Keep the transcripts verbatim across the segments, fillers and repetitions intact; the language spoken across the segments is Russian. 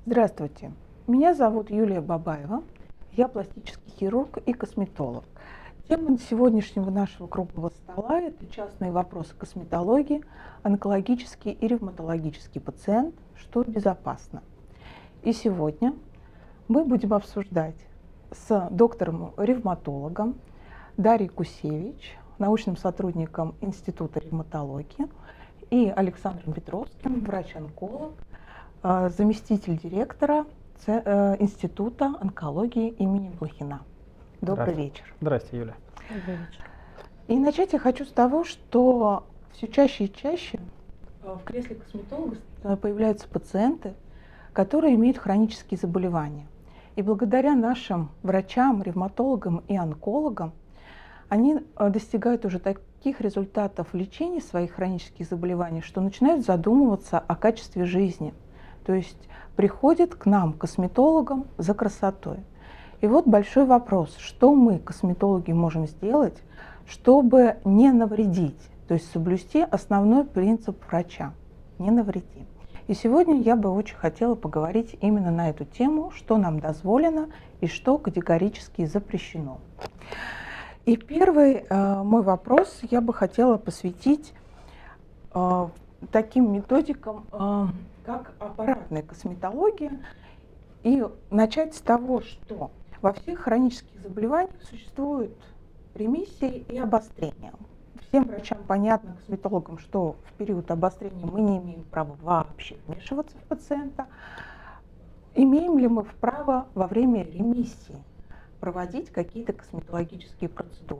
Здравствуйте, меня зовут Юлия Бабаева, я пластический хирург и косметолог. Тема сегодняшнего нашего круглого стола – это частные вопросы косметологии, онкологический и ревматологический пациент, что безопасно. И сегодня мы будем обсуждать с доктором-ревматологом Дарьей Кусевич, научным сотрудником Института ревматологии, и Александром Петровским, врач-онколог, заместитель директора Института онкологии имени Блохина. Добрый вечер. Здравствуйте, Юля. Добрый вечер. И начать я хочу с того, что все чаще и чаще в кресле косметолога появляются пациенты, которые имеют хронические заболевания. И благодаря нашим врачам, ревматологам и онкологам они достигают уже таких результатов лечения своих хронических заболеваний, что начинают задумываться о качестве жизни. То есть приходят к нам, косметологам, за красотой. И вот большой вопрос, что мы, косметологи, можем сделать, чтобы не навредить, то есть соблюсти основной принцип врача – не навреди. И сегодня я бы очень хотела поговорить именно на эту тему, что нам дозволено и что категорически запрещено. И первый э, мой вопрос я бы хотела посвятить э, таким методикам, э, как аппаратная косметология, и начать с того, что во всех хронических заболеваниях существуют ремиссии и обострения. Всем врачам понятно, косметологам, что в период обострения мы не имеем права вообще вмешиваться в пациента. Имеем ли мы право во время ремиссии проводить какие-то косметологические процедуры?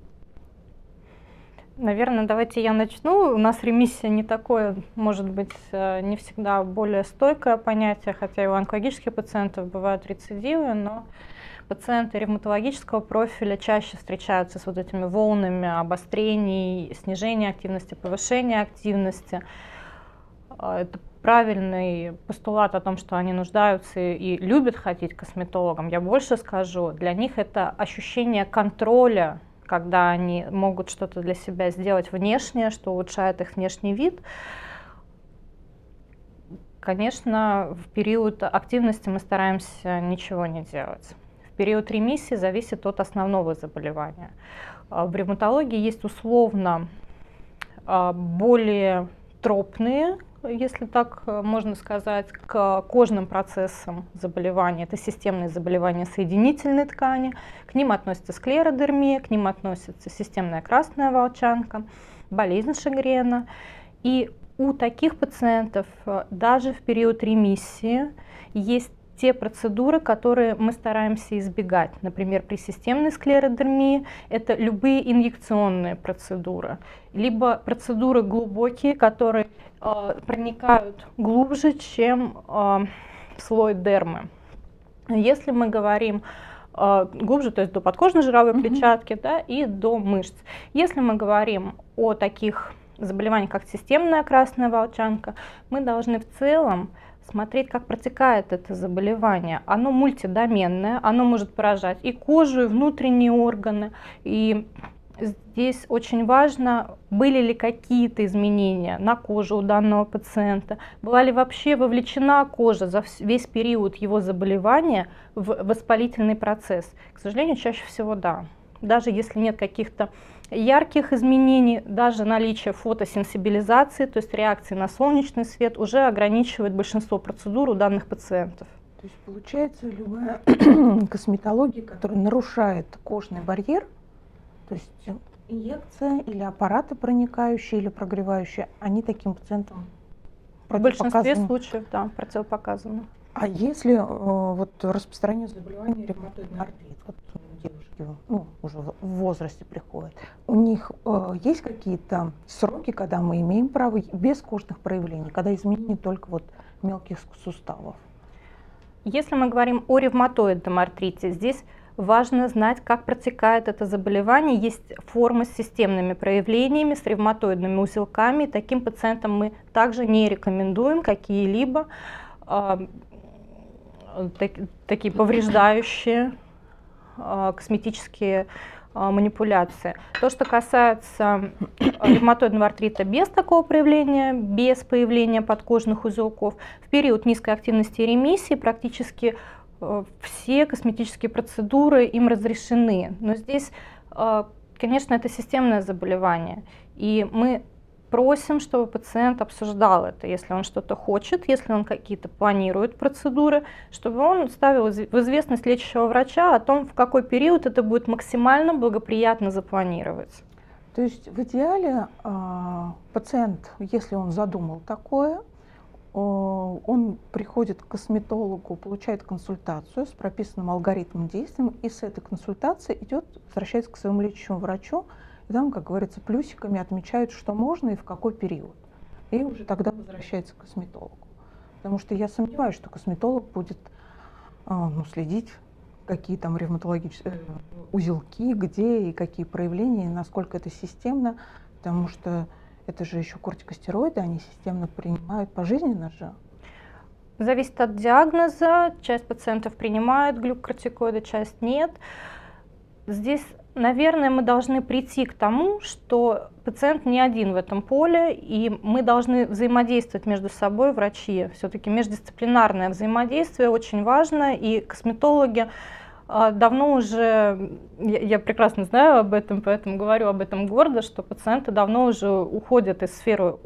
Наверное, давайте я начну. У нас ремиссия не такое, может быть, не всегда более стойкое понятие, хотя и у онкологических пациентов бывают рецидивы, но пациенты ревматологического профиля чаще встречаются с вот этими волнами обострений, снижения активности, повышения активности. Это правильный постулат о том, что они нуждаются и любят ходить к косметологам. Я больше скажу, для них это ощущение контроля, когда они могут что-то для себя сделать внешнее, что улучшает их внешний вид. Конечно, в период активности мы стараемся ничего не делать. В период ремиссии зависит от основного заболевания. В ревматологии есть условно более тропные, если так можно сказать, к кожным процессам заболевания. Это системные заболевания соединительной ткани. К ним относится склеродермия, к ним относится системная красная волчанка, болезнь Шегрена. И у таких пациентов даже в период ремиссии есть те процедуры, которые мы стараемся избегать. Например, при системной склеродермии это любые инъекционные процедуры, либо процедуры глубокие, которые э, проникают глубже, чем э, слой дермы. Если мы говорим э, глубже, то есть до подкожной жировой mm-hmm. клетчатки, да, и до мышц. Если мы говорим о таких заболеваниях, как системная красная волчанка, мы должны в целом смотреть, как протекает это заболевание. Оно мультидоменное, оно может поражать и кожу, и внутренние органы. И здесь очень важно, были ли какие-то изменения на коже у данного пациента, была ли вообще вовлечена кожа за весь период его заболевания в воспалительный процесс. К сожалению, чаще всего да. Даже если нет каких-то ярких изменений, даже наличие фотосенсибилизации, то есть реакции на солнечный свет, уже ограничивает большинство процедур у данных пациентов. То есть получается, любая косметология, которая нарушает кожный барьер, то есть инъекция или аппараты проникающие или прогревающие, они таким пациентам в большинстве случаев, да, противопоказаны. А если э, вот распространение заболевания ревматоидный артрит, вот девушки, ну, уже в возрасте приходят, у них э, есть какие-то сроки, когда мы имеем право без кожных проявлений, когда изменения только вот мелких суставов? Если мы говорим о ревматоидном артрите, здесь важно знать, как протекает это заболевание. Есть формы с системными проявлениями, с ревматоидными узелками. Таким пациентам мы также не рекомендуем какие-либо э, так, такие повреждающие э, косметические манипуляции. То, что касается ревматоидного артрита без такого проявления, без появления подкожных узелков, в период низкой активности и ремиссии практически все косметические процедуры им разрешены. Но здесь, конечно, это системное заболевание, и мы просим, чтобы пациент обсуждал это, если он что-то хочет, если он какие-то планирует процедуры, чтобы он ставил в известность лечащего врача о том, в какой период это будет максимально благоприятно запланировать. То есть в идеале пациент, если он задумал такое, он приходит к косметологу, получает консультацию с прописанным алгоритмом действий, и с этой консультацией идет, возвращается к своему лечащему врачу, и там, как говорится, плюсиками отмечают, что можно и в какой период. И уже тогда возвращается к косметологу. Потому что я сомневаюсь, что косметолог будет ну, следить, какие там ревматологические узелки, где и какие проявления, и насколько это системно, потому что это же еще кортикостероиды, они системно принимают пожизненно же. Зависит от диагноза. Часть пациентов принимают глюкокортикоиды, часть нет. Здесь, наверное, мы должны прийти к тому, что пациент не один в этом поле, и мы должны взаимодействовать между собой, врачи. Все-таки междисциплинарное взаимодействие очень важно, и косметологи давно уже, я прекрасно знаю об этом, поэтому говорю об этом гордо, что пациенты давно уже уходят из сферы,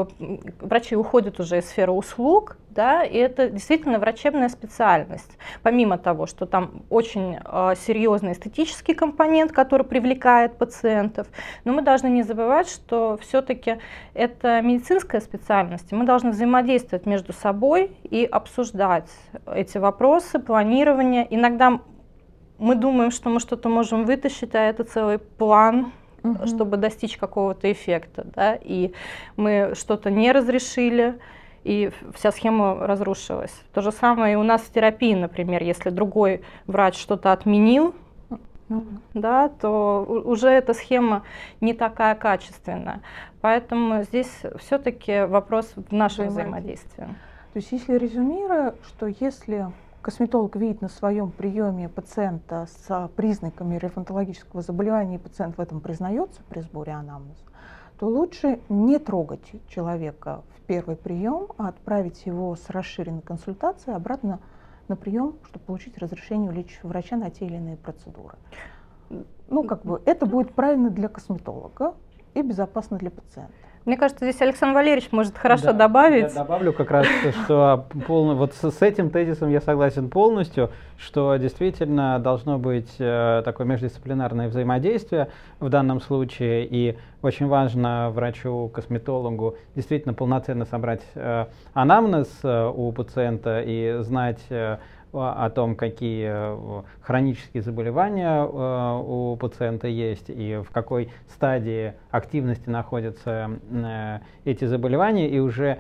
врачи уходят уже из сферы услуг, да, и это действительно врачебная специальность. Помимо того, что там очень серьезный эстетический компонент, который привлекает пациентов, но мы должны не забывать, что все-таки это медицинская специальность, и мы должны взаимодействовать между собой и обсуждать эти вопросы, планирование. Иногда мы думаем, что мы что-то можем вытащить, а это целый план, угу. чтобы достичь какого-то эффекта. Да? И мы что-то не разрешили, и вся схема разрушилась. То же самое и у нас в терапии, например, если другой врач что-то отменил, угу. да, то уже эта схема не такая качественная. Поэтому здесь все-таки вопрос в нашем взаимодействии. То есть если резюмируя, что если косметолог видит на своем приеме пациента с признаками ревматологического заболевания, и пациент в этом признается при сборе анамнеза, то лучше не трогать человека в первый прием, а отправить его с расширенной консультацией обратно на прием, чтобы получить разрешение у лечащего врача на те или иные процедуры. Ну, как бы это будет правильно для косметолога и безопасно для пациента. Мне кажется, здесь Александр Валерьевич может хорошо да, добавить. Я добавлю как раз, что полно, вот с, с этим тезисом я согласен полностью, что действительно должно быть э, такое междисциплинарное взаимодействие в данном случае, и очень важно врачу, косметологу действительно полноценно собрать э, анамнез э, у пациента и знать э, о том, какие хронические заболевания у пациента есть и в какой стадии активности находятся эти заболевания, и уже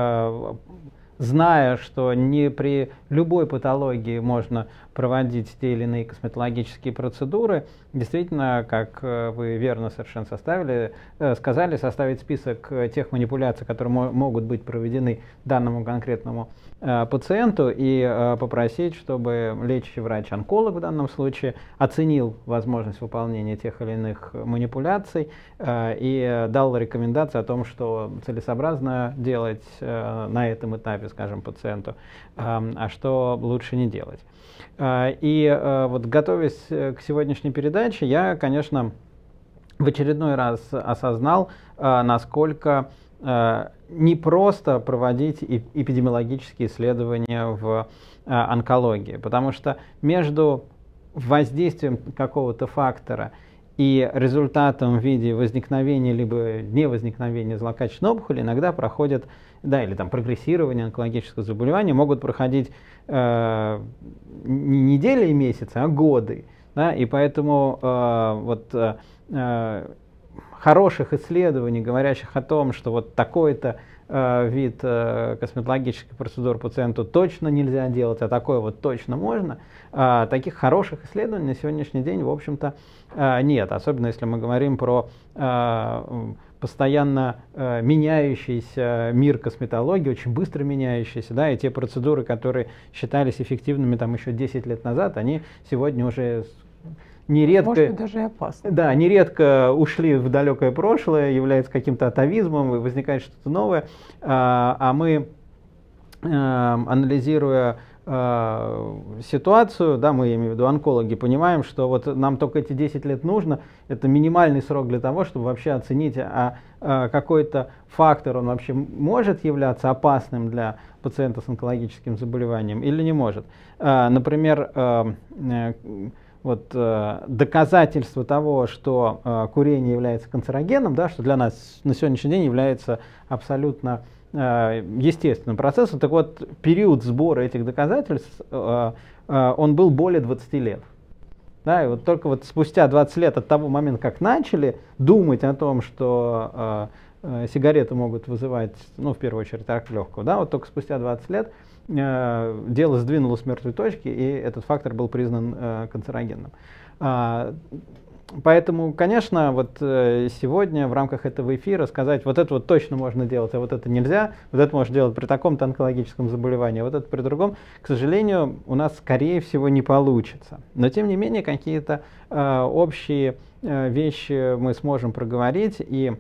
зная, что не при любой патологии можно проводить те или иные косметологические процедуры, действительно, как вы верно совершенно составили, сказали, составить список тех манипуляций, которые мо могут быть проведены данному конкретному э, пациенту, и э, попросить, чтобы лечащий врач-онколог в данном случае оценил возможность выполнения тех или иных манипуляций э, и дал рекомендации о том, что целесообразно делать э, на этом этапе, скажем, пациенту, э, а что лучше не делать. И вот, готовясь к сегодняшней передаче, я, конечно, в очередной раз осознал, насколько непросто проводить эпидемиологические исследования в онкологии, потому что между воздействием какого-то фактора и результатом в виде возникновения либо невозникновения злокачественной опухоли иногда проходят, да, или там прогрессирование онкологического заболевания могут проходить э, не недели и месяцы, а годы. Да, и поэтому э, вот, э, хороших исследований, говорящих о том, что вот такой-то э, вид э, косметологических процедур пациенту точно нельзя делать, а такое вот точно можно, э, таких хороших исследований на сегодняшний день, в общем-то, э, нет. Особенно если мы говорим про э, постоянно э, меняющийся мир косметологии, очень быстро меняющийся, да, и те процедуры, которые считались эффективными там еще десять лет назад, они сегодня уже нередко, может, даже и опасно. Да, нередко ушли в далекое прошлое, является каким-то атовизмом, и возникает что-то новое, а, а мы, анализируя ситуацию, да, мы, я имею в виду онкологи, понимаем, что вот нам только эти десять лет нужно, это минимальный срок для того, чтобы вообще оценить, а, а какой-то фактор, он вообще может являться опасным для пациента с онкологическим заболеванием или не может. А, например, а, вот, а, доказательство того, что а, курение является канцерогеном, да, что для нас на сегодняшний день является абсолютно естественным процессом. Так вот, период сбора этих доказательств, он был более двадцати лет. Да, и вот только вот спустя двадцать лет от того момента, как начали думать о том, что сигареты могут вызывать, ну, в первую очередь, рак легкого, да, вот только спустя двадцать лет дело сдвинулось с мертвой точки, и этот фактор был признан канцерогенным. Поэтому, конечно, вот сегодня в рамках этого эфира сказать, вот это вот точно можно делать, а вот это нельзя, вот это можно делать при таком-то онкологическом заболевании, а вот это при другом, к сожалению, у нас, скорее всего, не получится. Но, тем не менее, какие-то э, общие э, вещи мы сможем проговорить. И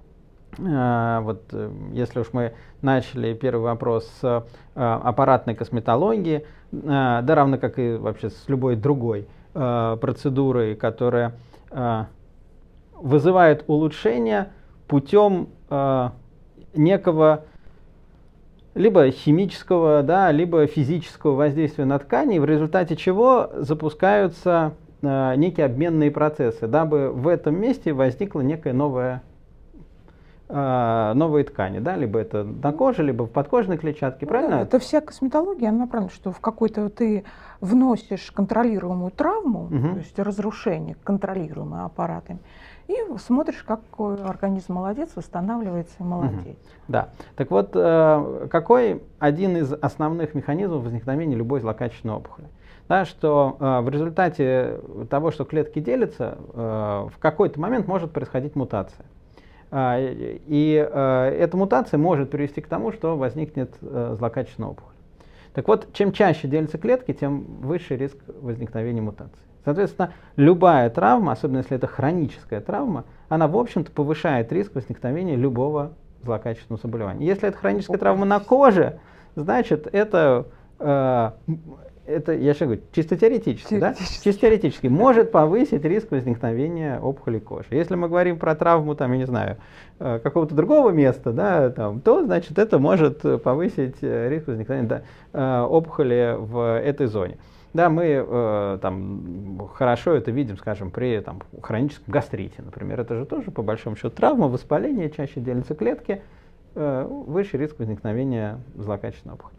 э, вот э, если уж мы начали первый вопрос с э, аппаратной косметологии, э, да, равно как и вообще с любой другой э, процедурой, которая вызывает улучшение путем э, некого либо химического, да, либо физического воздействия на ткани, в результате чего запускаются э, некие обменные процессы, дабы в этом месте возникла некая новая, э, новые ткани, да, либо это на коже, либо в подкожной клетчатке, ну, правильно? Да, это вся косметология, она направлена, что в какой-то ты вносишь контролируемую травму, угу. то есть разрушение контролируемое аппаратами, и смотришь, как организм молодец, восстанавливается и молодеет. Угу. Да. Так вот, э, какой один из основных механизмов возникновения любой злокачественной опухоли? Да, что э, в результате того, что клетки делятся, э, в какой-то момент может происходить мутация. Э, и э, эта мутация может привести к тому, что возникнет э, злокачественная опухоль. Так вот, чем чаще делятся клетки, тем выше риск возникновения мутации. Соответственно, любая травма, особенно если это хроническая травма, она, в общем-то, повышает риск возникновения любого злокачественного заболевания. Если это хроническая травма на коже, значит, это, э, это я сейчас говорю, чисто теоретически, да? Чисто теоретически может повысить риск возникновения опухоли кожи. Если мы говорим про травму, там, я не знаю, какого-то другого места, да, там, то, значит, это может повысить риск возникновения, да, опухоли в этой зоне. Да, мы э, там, хорошо это видим, скажем, при там, хроническом гастрите, например. Это же тоже, по большому счету, травма, воспаление, чаще делятся клетки, э, выше риск возникновения злокачественной опухоли.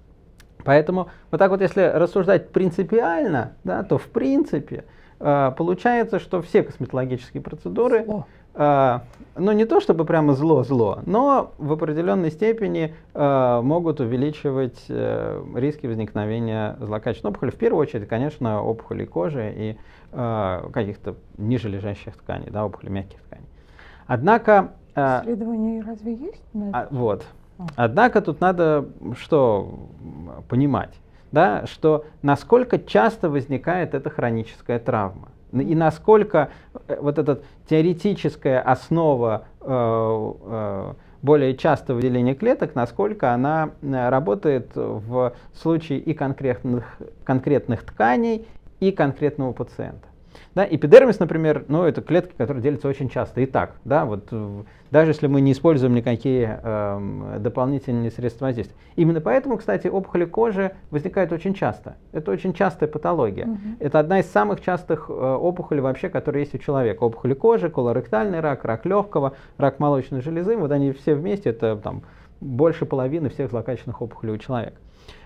Поэтому вот так вот, если рассуждать принципиально, да, то в принципе э, получается, что все косметологические процедуры, э, ну не то чтобы прямо зло-зло, но в определенной степени э, могут увеличивать э, риски возникновения злокачественной опухоли. В первую очередь, конечно, опухоли кожи и э, каких-то ниже лежащих тканей, да, опухоли мягких тканей. Однако... Э, Исследования разве есть? А, вот. Однако тут надо что понимать, да, что насколько часто возникает эта хроническая травма. И насколько вот эта теоретическая основа э, э, более частого выделения клеток, насколько она работает в случае и конкретных, конкретных тканей, и конкретного пациента. Да, эпидермис, например, ну, это клетки, которые делятся очень часто. И так, да, вот, даже если мы не используем никакие э, дополнительные средства воздействия. Именно поэтому, кстати, опухоли кожи возникают очень часто. Это очень частая патология. Mm-hmm. Это одна из самых частых э, опухолей вообще, которые есть у человека. Опухоли кожи, колоректальный рак, рак легкого, рак молочной железы. Вот они все вместе, это там, больше половины всех злокачественных опухолей у человека.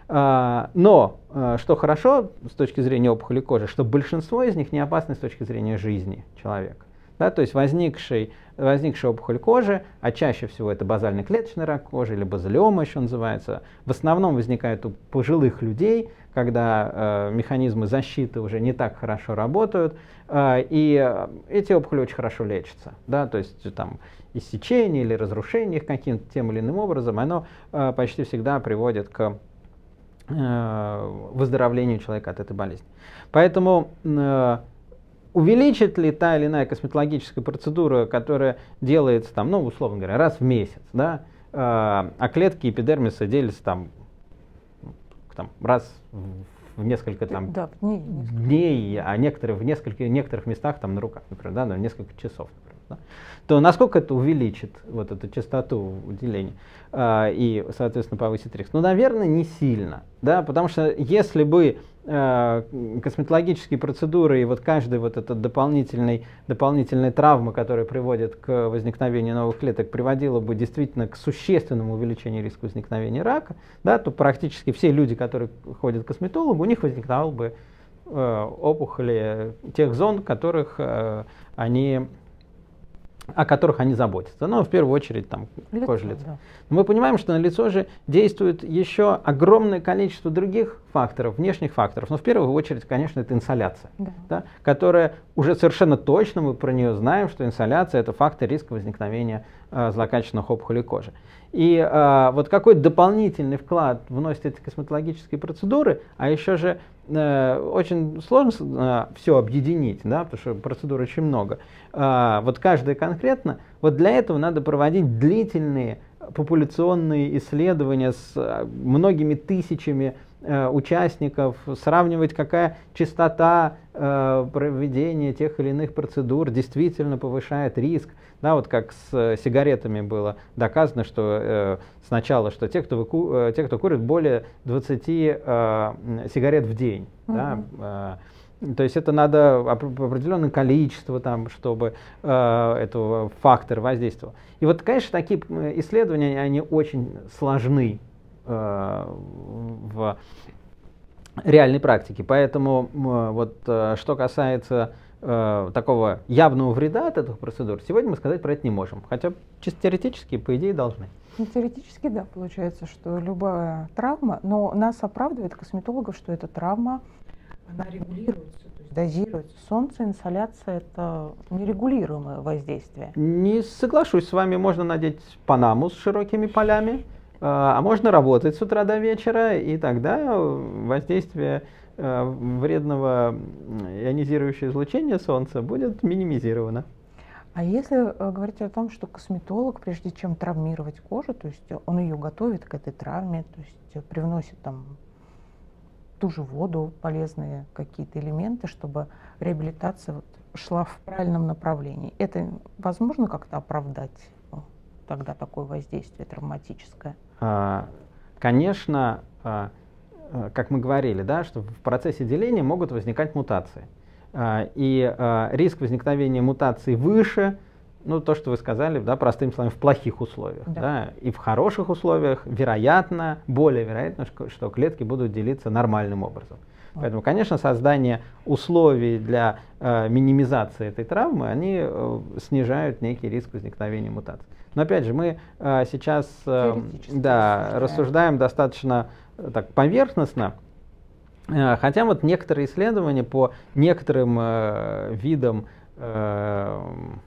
Но, что хорошо с точки зрения опухоли кожи, что большинство из них не опасны с точки зрения жизни человека. Да, то есть возникший, возникшая опухоль кожи, а чаще всего это базально-клеточный рак кожи или базалиома еще называется, в основном возникает у пожилых людей, когда э, механизмы защиты уже не так хорошо работают, э, и эти опухоли очень хорошо лечатся. Да, то есть там иссечение или разрушение их каким-то тем или иным образом, оно э, почти всегда приводит к выздоровлению человека от этой болезни. Поэтому э, увеличит ли та или иная косметологическая процедура, которая делается, там, ну, условно говоря, раз в месяц, да, э, а клетки эпидермиса делятся там, там, раз в несколько там, да, дней, дней, а некоторые в нескольких, некоторых местах там, на руках, например, да, на несколько часов, например, да, то насколько это увеличит вот эту частоту деления э, и, соответственно, повысит риск? Ну, наверное, не сильно, да, потому что если бы э, косметологические процедуры и вот каждая вот эта дополнительная, дополнительная травма, которая приводит к возникновению новых клеток, приводила бы действительно к существенному увеличению риска возникновения рака, да, то практически все люди, которые ходят к косметологу, у них возникал бы э, опухоли тех зон, которых э, они... о которых они заботятся. Ну, в первую очередь, там, лицо, кожа лица. да. Но мы понимаем, что на лицо же действует еще огромное количество других факторов, внешних факторов. Но в первую очередь, конечно, это инсоляция, Да. да, которая уже совершенно точно, мы про нее знаем, что инсоляция – это фактор риска возникновения э, злокачественных опухолей кожи. И э, вот какой дополнительный вклад вносят эти косметологические процедуры, а еще же э, очень сложно э, все объединить, да, потому что процедур очень много. Э, вот каждая конкретно, вот для этого надо проводить длительные популяционные исследования с э, многими тысячами э, участников, сравнивать, какая частота э, проведения тех или иных процедур действительно повышает риск. Да, вот как с э, сигаретами было доказано, что э, сначала, что те, кто, выку, э, те, кто курит более двадцати э, сигарет в день, mm-hmm. да, э, то есть это надо оп- определенное количество, там, чтобы э, этого фактора воздействовал. И вот, конечно, такие исследования, они очень сложны э, в реальной практике. Поэтому э, вот, э, что касается э, такого явного вреда от этих процедур, сегодня мы сказать про это не можем. Хотя чисто теоретически, по идее, должны. Ну, теоретически, да, получается, что любая травма, но нас оправдывает косметологов, что эта травма, она регулируется, то есть дозируется. Солнце, инсоляция – это нерегулируемое воздействие. Не соглашусь с вами, можно надеть панаму с широкими полями, а можно работать с утра до вечера, и тогда воздействие вредного ионизирующего излучения солнца будет минимизировано. А если говорить о том, что косметолог, прежде чем травмировать кожу, то есть он ее готовит к этой травме, то есть привносит там ту же воду, полезные какие-то элементы, чтобы реабилитация вот шла в правильном направлении. Это возможно как-то оправдать тогда такое воздействие травматическое? Конечно, как мы говорили, да, что в процессе деления могут возникать мутации. И риск возникновения мутаций выше, ну, то, что вы сказали, да, простым словом, в плохих условиях. Да. Да, и в хороших условиях, вероятно, более вероятно, что клетки будут делиться нормальным образом. Вот. Поэтому, конечно, создание условий для э, минимизации этой травмы, они э, снижают некий риск возникновения мутаций. Но, опять же, мы э, сейчас э, да, рассуждаем достаточно э, так, поверхностно. Хотя вот некоторые исследования по некоторым э, видам э,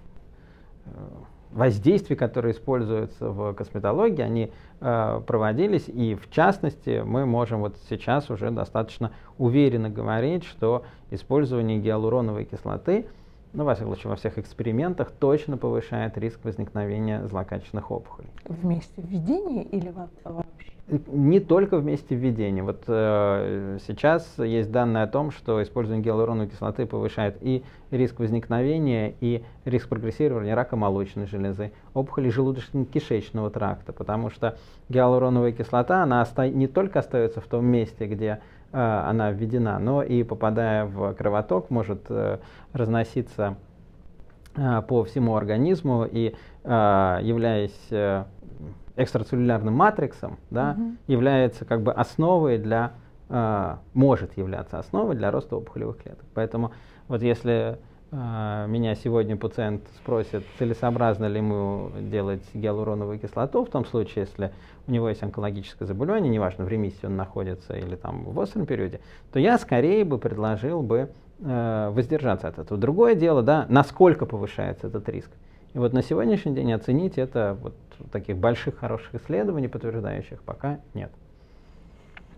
воздействий, которые используются в косметологии, они э, проводились, и в частности мы можем вот сейчас уже достаточно уверенно говорить, что использование гиалуроновой кислоты, ну, во всяком случае, во всех экспериментах точно повышает риск возникновения злокачественных опухолей. Вместе введения или вообще? Не только вместе введения. Вот э, сейчас есть данные о том, что использование гиалуроновой кислоты повышает и риск возникновения, и риск прогрессирования рака молочной железы, опухолей желудочно-кишечного тракта, потому что гиалуроновая кислота, она оста- не только остается в том месте, где э, она введена, но и, попадая в кровоток, может э, разноситься э, по всему организму и, э, являясь э, экстрацеллюлярным матриксом, да, угу. является как бы основой для, э, может являться основой для роста опухолевых клеток. Поэтому вот если э, меня сегодня пациент спросит, целесообразно ли ему делать гиалуроновую кислоту, в том случае, если у него есть онкологическое заболевание, неважно, в ремиссии он находится или там в остром периоде, то я скорее бы предложил бы э, воздержаться от этого. Другое дело, да, насколько повышается этот риск. И вот на сегодняшний день оценить это, вот таких больших хороших исследований, подтверждающих, пока нет.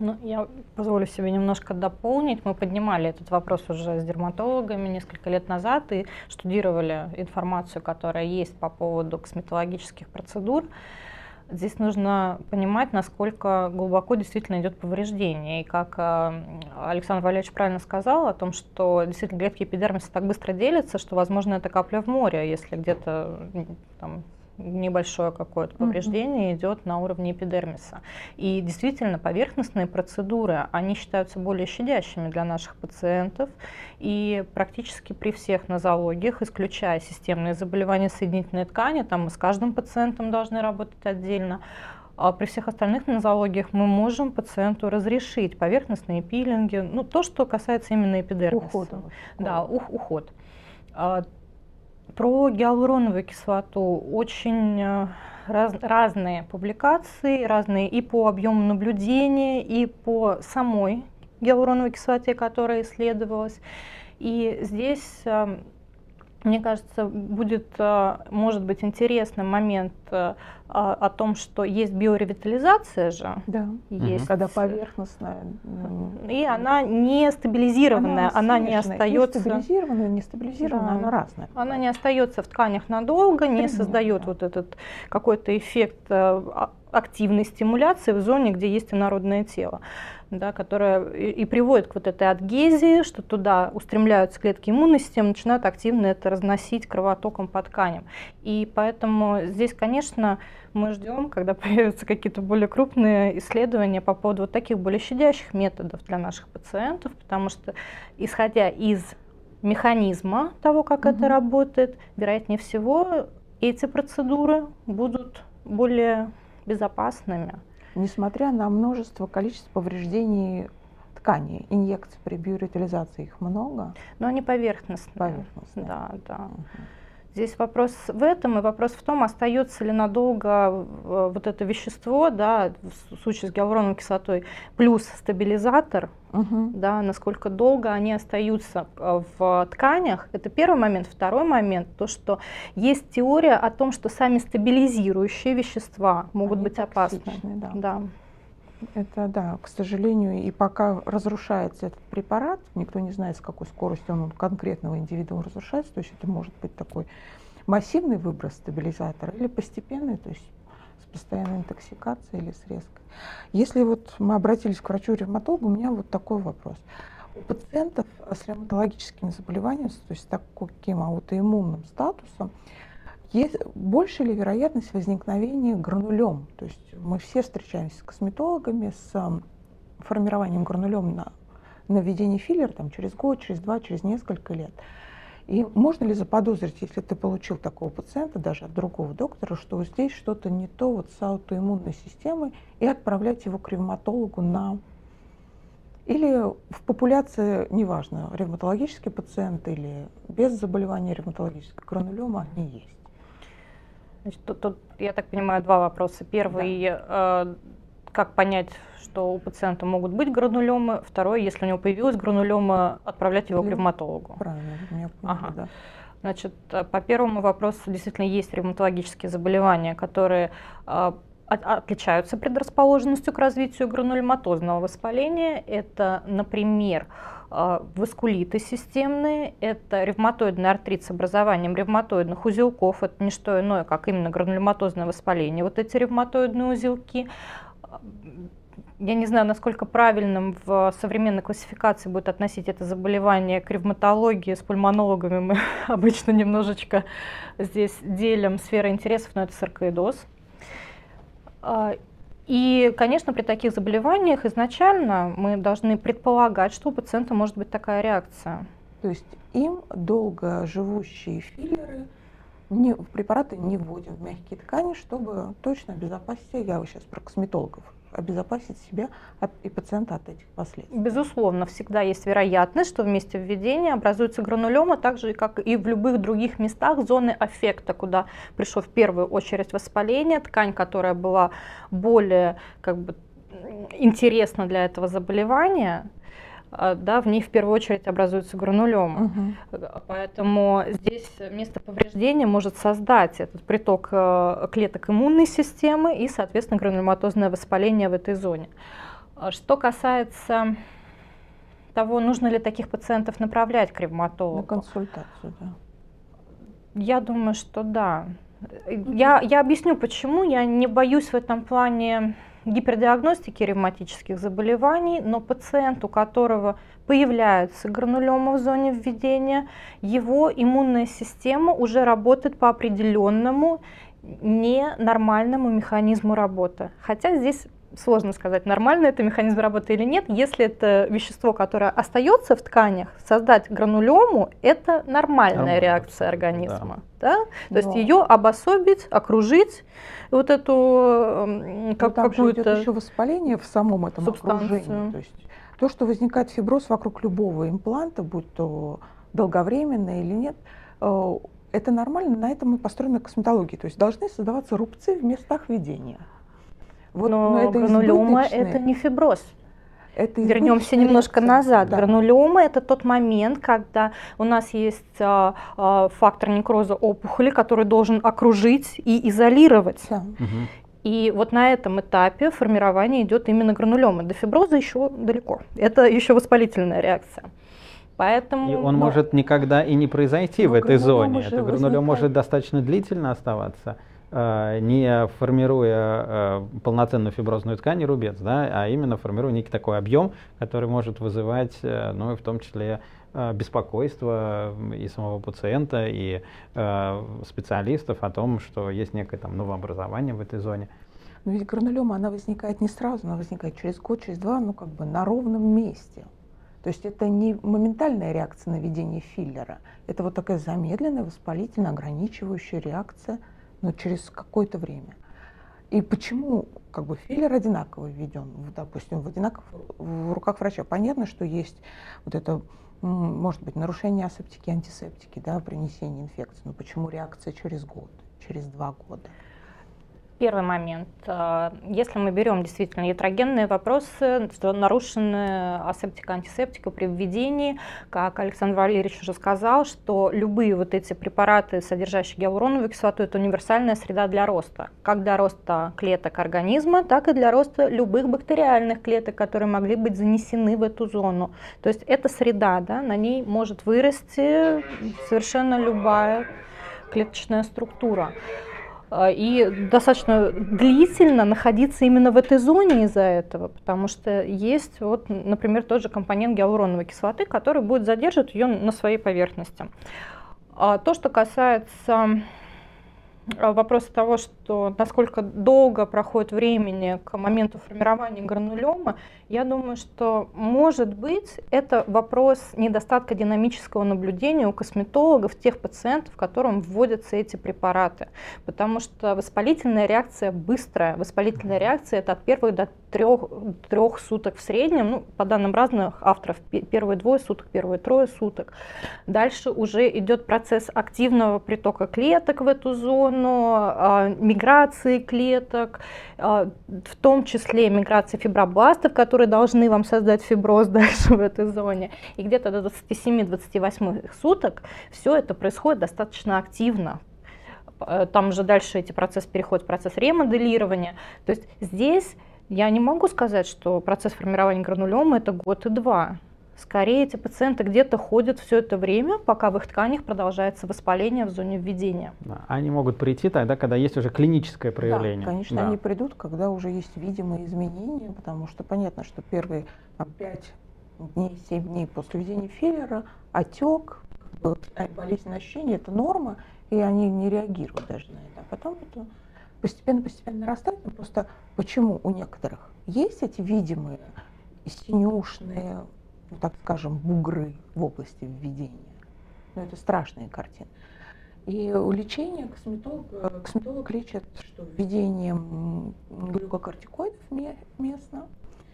Ну, я позволю себе немножко дополнить. Мы поднимали этот вопрос уже с дерматологами несколько лет назад и штудировали информацию, которая есть по поводу косметологических процедур. Здесь нужно понимать, насколько глубоко действительно идет повреждение. И как Александр Валерьевич правильно сказал о том, что действительно клетки эпидермиса так быстро делятся, что, возможно, это капля в море, если где-то там небольшое какое-то повреждение mm-hmm. идет на уровне эпидермиса. И действительно, поверхностные процедуры, они считаются более щадящими для наших пациентов. И практически при всех нозологиях, исключая системные заболевания соединительной ткани, там мы с каждым пациентом должны работать отдельно, а при всех остальных нозологиях мы можем пациенту разрешить поверхностные пилинги, ну, то, что касается именно эпидермиса. Ухода. Да, ух, уход. Про гиалуроновую кислоту очень раз, разные публикации, разные и по объему наблюдения, и по самой гиалуроновой кислоте, которая исследовалась. И здесь, мне кажется, будет, может быть, интересный момент о том, что есть биоревитализация же. Да, есть. Когда поверхностная. И она не стабилизированная, она, она не остается. Не стабилизированная, не стабилизированная, да. Она разная. Она не остается в тканях надолго, не создает да. вот этот какой-то эффект активной стимуляции в зоне, где есть инородное тело, да, которое и, и приводит к вот этой адгезии, что туда устремляются клетки иммунной системы, начинают активно это разносить кровотоком по тканям. И поэтому здесь, конечно, мы ждем, когда появятся какие-то более крупные исследования по поводу вот таких более щадящих методов для наших пациентов, потому что, исходя из механизма того, как mm-hmm. это работает, вероятнее всего, эти процедуры будут более безопасными. Несмотря на множество, количество повреждений тканей, инъекций при биоревитализации их много. Но они поверхностные. Поверхностные. Да, да. Угу. Здесь вопрос в этом, и вопрос в том, остается ли надолго вот это вещество, да, в случае с гиалуроновой кислотой, плюс стабилизатор, угу. да, насколько долго они остаются в тканях. Это первый момент. Второй момент, то, что есть теория о том, что сами стабилизирующие вещества могут они быть опасны. Да. Да. Это да, к сожалению, и пока разрушается этот препарат, никто не знает, с какой скоростью он у конкретного индивидуума разрушается, то есть это может быть такой массивный выброс стабилизатора или постепенный, то есть с постоянной интоксикацией или с резкой. Если вот мы обратились к врачу-ревматологу, у меня вот такой вопрос. У пациентов с ревматологическими заболеваниями, то есть с таким аутоиммунным статусом, есть больше ли вероятность возникновения гранулем? То есть мы все встречаемся с косметологами с формированием гранулем на, на введение филлера там, через год, через два, через несколько лет. И можно ли заподозрить, если ты получил такого пациента, даже от другого доктора, что здесь что-то не то вот с аутоиммунной системой, и отправлять его к ревматологу на... Или в популяции, неважно, ревматологический пациент или без заболевания ревматологического гранулема, они есть? Значит, тут, тут, я так понимаю, два вопроса. Первый, да. э, как понять, что у пациента могут быть гранулемы. Второй, если у него появилась гранулема, отправлять его Или... к ревматологу. Правильно, меня поняли, ага. да. Значит, по первому вопросу действительно есть ревматологические заболевания, которые э, от, отличаются предрасположенностью к развитию гранулематозного воспаления. Это, например, васкулиты системные, это ревматоидный артрит с образованием ревматоидных узелков, это не что иное, как именно гранулематозное воспаление. Вот эти ревматоидные узелки, я не знаю, насколько правильным в современной классификации будет относить это заболевание к ревматологии, с пульмонологами мы обычно немножечко здесь делим сферы интересов, но это саркоидоз. И, конечно, при таких заболеваниях изначально мы должны предполагать, что у пациента может быть такая реакция. То есть им долго живущие филлеры, не, препараты не вводим в мягкие ткани, чтобы точно обезопасить, я вот сейчас про косметологов, обезопасить себя от, и пациента от этих последствий. Безусловно, всегда есть вероятность, что в месте введения образуется гранулема, так же, как и в любых других местах зоны аффекта, куда пришло в первую очередь воспаление, ткань, которая была более как бы, интересна для этого заболевания, да, в ней в первую очередь образуется гранулема. Угу. Поэтому здесь место повреждения может создать этот приток клеток иммунной системы и, соответственно, гранулематозное воспаление в этой зоне. Что касается того, нужно ли таких пациентов направлять к ревматологу. На консультацию, да. Я думаю, что да. Я, я объясню, почему. Я не боюсь в этом плане гипердиагностики ревматических заболеваний, но пациент, у которого появляются гранулемы в зоне введения, его иммунная система уже работает по определенному ненормальному механизму работы. Хотя здесь сложно сказать, нормально это механизм работы или нет. Если это вещество, которое остается в тканях, создать гранулему – это нормальная Нормально, реакция организма. Да. Да? То есть ее обособить, окружить, вот эту как, там какую-то идет еще воспаление в самом этом субстанцию. окружении. То есть то, что возникает фиброз вокруг любого импланта, будь то долговременный или нет, это нормально, на этом и построена косметология. То есть должны создаваться рубцы в местах введения. Вот, но, но это гранулема – это не фиброз. Это Вернемся немножко реакция. назад. Да. Гранулема – это тот момент, когда у нас есть а, а, фактор некроза опухоли, который должен окружить и изолировать. Да. Угу. И вот на этом этапе формирование идет именно гранулемы. До фиброза еще далеко. Это еще воспалительная реакция. Поэтому, и он но... может никогда и не произойти но в этой зоне. Это гранулем может достаточно длительно оставаться, не формируя полноценную фиброзную ткань и рубец, да, а именно формируя некий такой объем, который может вызывать, ну, и в том числе беспокойство и самого пациента, и специалистов о том, что есть некое там новообразование в этой зоне. Но ведь гранулема, она возникает не сразу, она возникает через год, через два, ну как бы на ровном месте. То есть это не моментальная реакция на введение филлера, это вот такая замедленная, воспалительная, ограничивающая реакция, но через какое-то время. И почему как бы филлер одинаково введен, допустим, в, одинаково, в руках врача? Понятно, что есть вот это, может быть, нарушение асептики, антисептики, да, при несении инфекции, но почему реакция через год, через два года? Первый момент. Если мы берем действительно ятрогенные вопросы, что нарушена асептика, антисептика при введении, как Александр Валерьевич уже сказал, что любые вот эти препараты, содержащие гиалуроновую кислоту, это универсальная среда для роста. Как для роста клеток организма, так и для роста любых бактериальных клеток, которые могли быть занесены в эту зону. То есть это среда, да, на ней может вырасти совершенно любая клеточная структура. И достаточно длительно находиться именно в этой зоне из-за этого, потому что есть, вот, например, тот же компонент гиалуроновой кислоты, который будет задерживать ее на своей поверхности. А то, что касается вопроса того, что насколько долго проходит времени к моменту формирования гранулемы, я думаю, что, может быть, это вопрос недостатка динамического наблюдения у косметологов, тех пациентов, которым вводятся эти препараты. Потому что воспалительная реакция быстрая. Воспалительная реакция – это от первых до трех, трех суток в среднем, ну, по данным разных авторов, первые двое суток, первые трое суток. Дальше уже идет процесс активного притока клеток в эту зону, миграции клеток, в том числе миграции фибробластов, которые должны вам создать фиброз дальше в этой зоне. И где-то до двадцати семи — двадцати восьми суток все это происходит достаточно активно. Там же дальше эти процессы переходят в процесс ремоделирования. То есть здесь я не могу сказать, что процесс формирования гранулемы – это год и два. Скорее, эти пациенты где-то ходят все это время, пока в их тканях продолжается воспаление в зоне введения. Да, они могут прийти тогда, когда есть уже клиническое проявление. Да, конечно, да. Они придут, когда уже есть видимые изменения, потому что понятно, что первые там, пять дней, семь дней после введения филлера отек, болезненные ощущения – это норма, и они не реагируют даже на это. А потом это постепенно-постепенно нарастает. Но просто почему у некоторых есть эти видимые синюшные, ну, так скажем, бугры в области введения. Но это страшные картины. И у лечения косметолог, косметолог лечит что введением глюкокортикоидов местно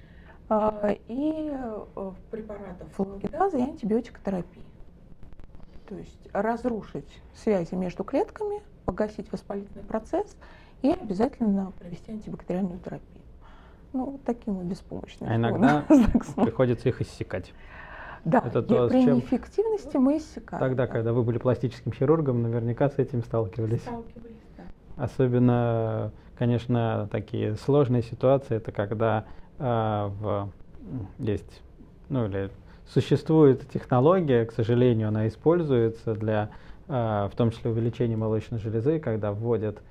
и препаратов флангидаза и антибиотикотерапии. То есть разрушить связи между клетками, погасить воспалительный процесс и обязательно провести антибактериальную терапию. Ну, вот таким вот беспомощным. А иногда приходится их иссекать. Да, это то, при чем... неэффективности мы иссякаем. Тогда, да. Когда вы были пластическим хирургом, наверняка с этим сталкивались. Сталкивались, да. Особенно, конечно, такие сложные ситуации, это когда в, есть, ну или существует технология, к сожалению, она используется для, в том числе, увеличения молочной железы, когда вводят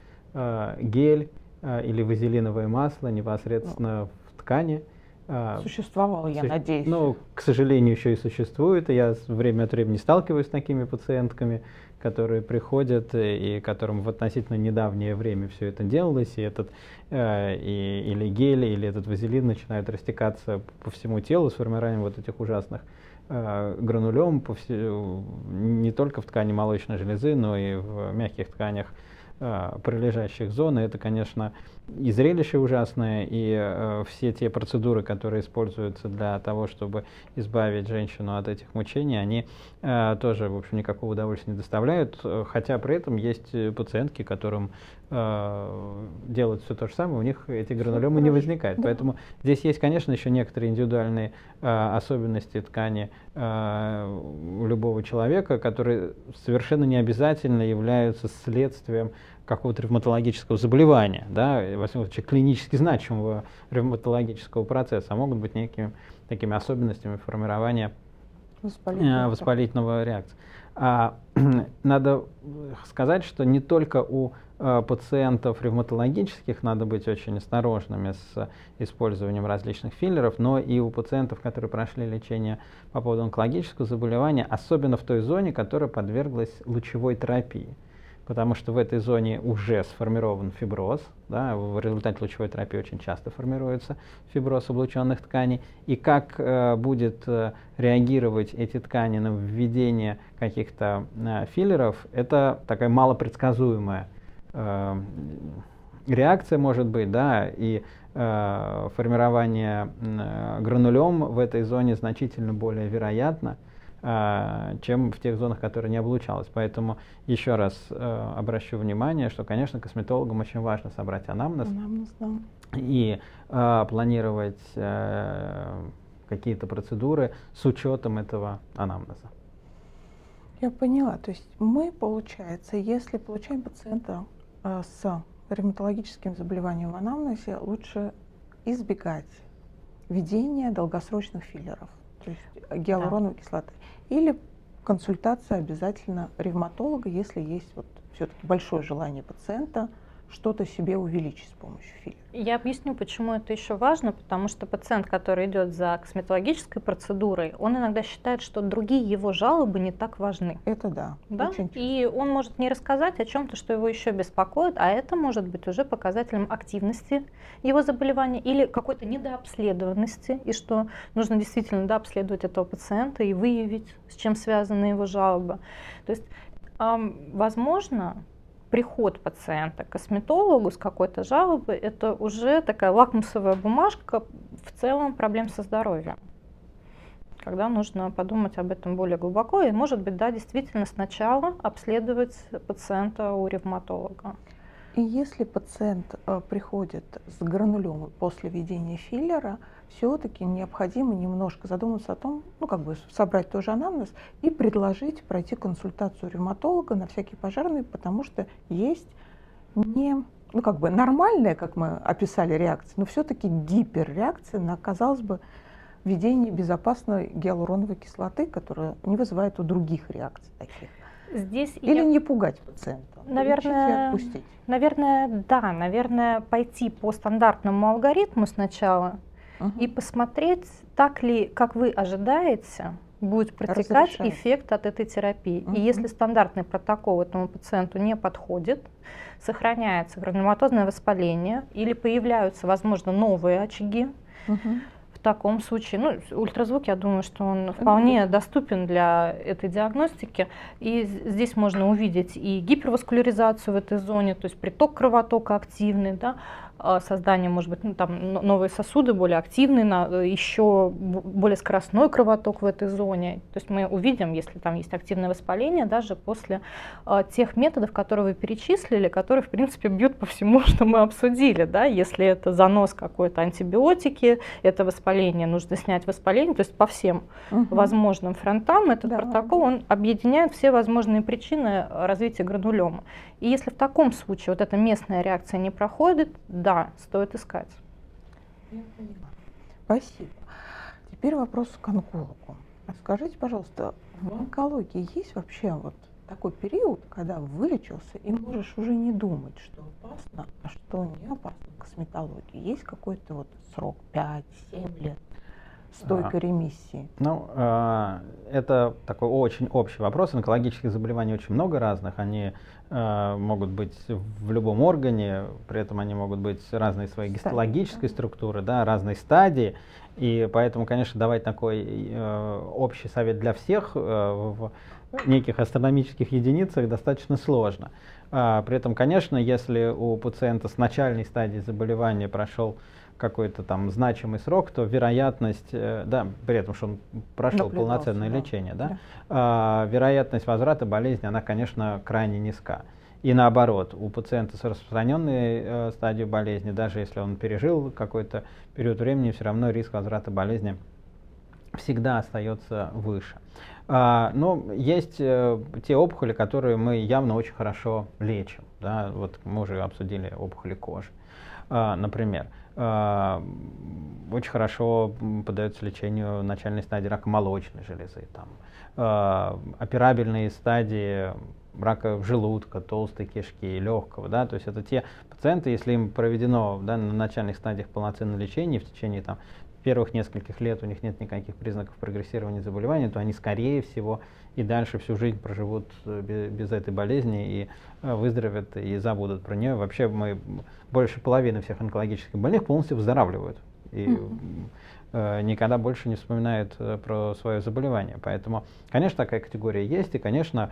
гель или вазелиновое масло непосредственно в ткани. Существовало, я Су надеюсь. Ну, к сожалению, еще и существует. И я время от времени сталкиваюсь с такими пациентками, которые приходят и которым в относительно недавнее время все это делалось, и этот э, и, или гель, или этот вазелин начинают растекаться по всему телу с формированием вот этих ужасных э, гранулем, по все, не только в ткани молочной железы, но и в мягких тканях э, прилежащих зон. И это, конечно, и зрелище ужасное, и э, все те процедуры, которые используются для того, чтобы избавить женщину от этих мучений, они э, тоже, в общем, никакого удовольствия не доставляют, хотя при этом есть пациентки, которым э, делают все то же самое, у них эти гранулемы не возникают. Да. Поэтому здесь есть, конечно, еще некоторые индивидуальные э, особенности ткани э, у любого человека, которые совершенно не обязательно являются следствием какого-то ревматологического заболевания, да, во всяком случае клинически значимого ревматологического процесса, а могут быть некими такими особенностями формирования воспалительного, воспалительного реакции. А, надо сказать, что не только у а, пациентов ревматологических надо быть очень осторожными с использованием различных филлеров, но и у пациентов, которые прошли лечение по поводу онкологического заболевания, особенно в той зоне, которая подверглась лучевой терапии. Потому что в этой зоне уже сформирован фиброз, да, в результате лучевой терапии очень часто формируется фиброз облученных тканей, и как э, будет э, реагировать эти ткани на введение каких-то э, филлеров, это такая малопредсказуемая э, реакция может быть, да, и э, формирование э, гранулем в этой зоне значительно более вероятно, чем в тех зонах, которые не облучалось. Поэтому еще раз э, обращу внимание, что, конечно, косметологам очень важно собрать анамнез, анамнез да. и э, планировать э, какие-то процедуры с учетом этого анамнеза. Я поняла. То есть мы, получается, если получаем пациента э, с ревматологическим заболеванием в анамнезе, лучше избегать введения долгосрочных филлеров, то есть гиалуроновой да. кислоты. Или консультация обязательно ревматолога, если есть вот все-таки большое желание пациента что-то себе увеличить с помощью филлера. Я объясню, почему это еще важно, потому что пациент, который идет за косметологической процедурой, он иногда считает, что другие его жалобы не так важны. Это да. да? И он может не рассказать о чем-то, что его еще беспокоит, а это может быть уже показателем активности его заболевания или какой-то недообследованности, и что нужно действительно дообследовать этого пациента и выявить, с чем связаны его жалобы. То есть, эм, возможно, приход пациента к косметологу с какой-то жалобой – это уже такая лакмусовая бумажка в целом проблем со здоровьем. Когда нужно подумать об этом более глубоко и, может быть, да, действительно сначала обследовать пациента у ревматолога. И если пациент э, приходит с гранулемой после введения филлера, все-таки необходимо немножко задуматься о том, ну как бы собрать тоже анамнез и предложить пройти консультацию ревматолога на всякий пожарный, потому что есть не, ну как бы нормальная, как мы описали, реакция, но все-таки гиперреакция на, казалось бы, введение безопасной гиалуроновой кислоты, которая не вызывает у других реакций таких. Здесь Или я... не пугать пациента, наверное, отпустить. Наверное, да, наверное, пойти по стандартному алгоритму сначала угу. и посмотреть, так ли, как вы ожидаете, будет протекать Разрешает. эффект от этой терапии. Угу. И если стандартный протокол этому пациенту не подходит, сохраняется грануломатозное воспаление или появляются, возможно, новые очаги, угу. в таком случае, ну, ультразвук, я думаю, что он вполне mm-hmm. доступен для этой диагностики. И здесь можно увидеть и гиперваскуляризацию в этой зоне, то есть приток кровотока активный, да, создание, может быть, ну, там новые сосуды более активные, еще более скоростной кровоток в этой зоне. То есть мы увидим, если там есть активное воспаление, даже после а, тех методов, которые вы перечислили, которые, в принципе, бьют по всему, что мы обсудили. Да? Если это занос какой-то антибиотики, это воспаление, нужно снять воспаление, то есть по всем угу. возможным фронтам этот да. протокол, он объединяет все возможные причины развития гранулема. И если в таком случае вот эта местная реакция не проходит, да, стоит искать. Я поняла. Спасибо. Теперь вопрос к онкологу. Скажите, пожалуйста, в онкологии есть вообще вот такой период, когда вылечился и можешь уже не думать, что опасно, а что не опасно в косметологии? Есть какой-то вот срок пять-семь лет стойкой ремиссии? Ну, э, это такой очень общий вопрос. Онкологических заболеваний очень много разных. Они э, могут быть в любом органе, при этом они могут быть разной своей гистологической структуры, да, разной стадии. И поэтому, конечно, давать такой э, общий совет для всех э, в неких астрономических единицах достаточно сложно. А, при этом, конечно, если у пациента с начальной стадии заболевания прошел какой-то там значимый срок, то вероятность, э, да, при этом, что он прошел полноценное да. лечение, да, да. А, вероятность возврата болезни, она, конечно, крайне низка. И наоборот, у пациента с распространенной э, стадией болезни, даже если он пережил какой-то период времени, все равно риск возврата болезни всегда остается выше. А, но есть э, те опухоли, которые мы явно очень хорошо лечим. Да? Вот мы уже обсудили опухоли кожи, а, например. А, очень хорошо поддается лечению начальной стадии рака молочной железы, там, а, операбельные стадии рака желудка, толстой кишки, легкого, да, то есть это те пациенты, если им проведено да, на начальных стадиях полноценное лечение, в течение там, первых нескольких лет у них нет никаких признаков прогрессирования заболевания, то они, скорее всего, и дальше всю жизнь проживут без, без этой болезни и выздоровеют и забудут про нее. Вообще мы больше половины всех онкологических больных полностью выздоравливают. И, mm-hmm. никогда больше не вспоминает про свое заболевание. Поэтому, конечно, такая категория есть, и, конечно,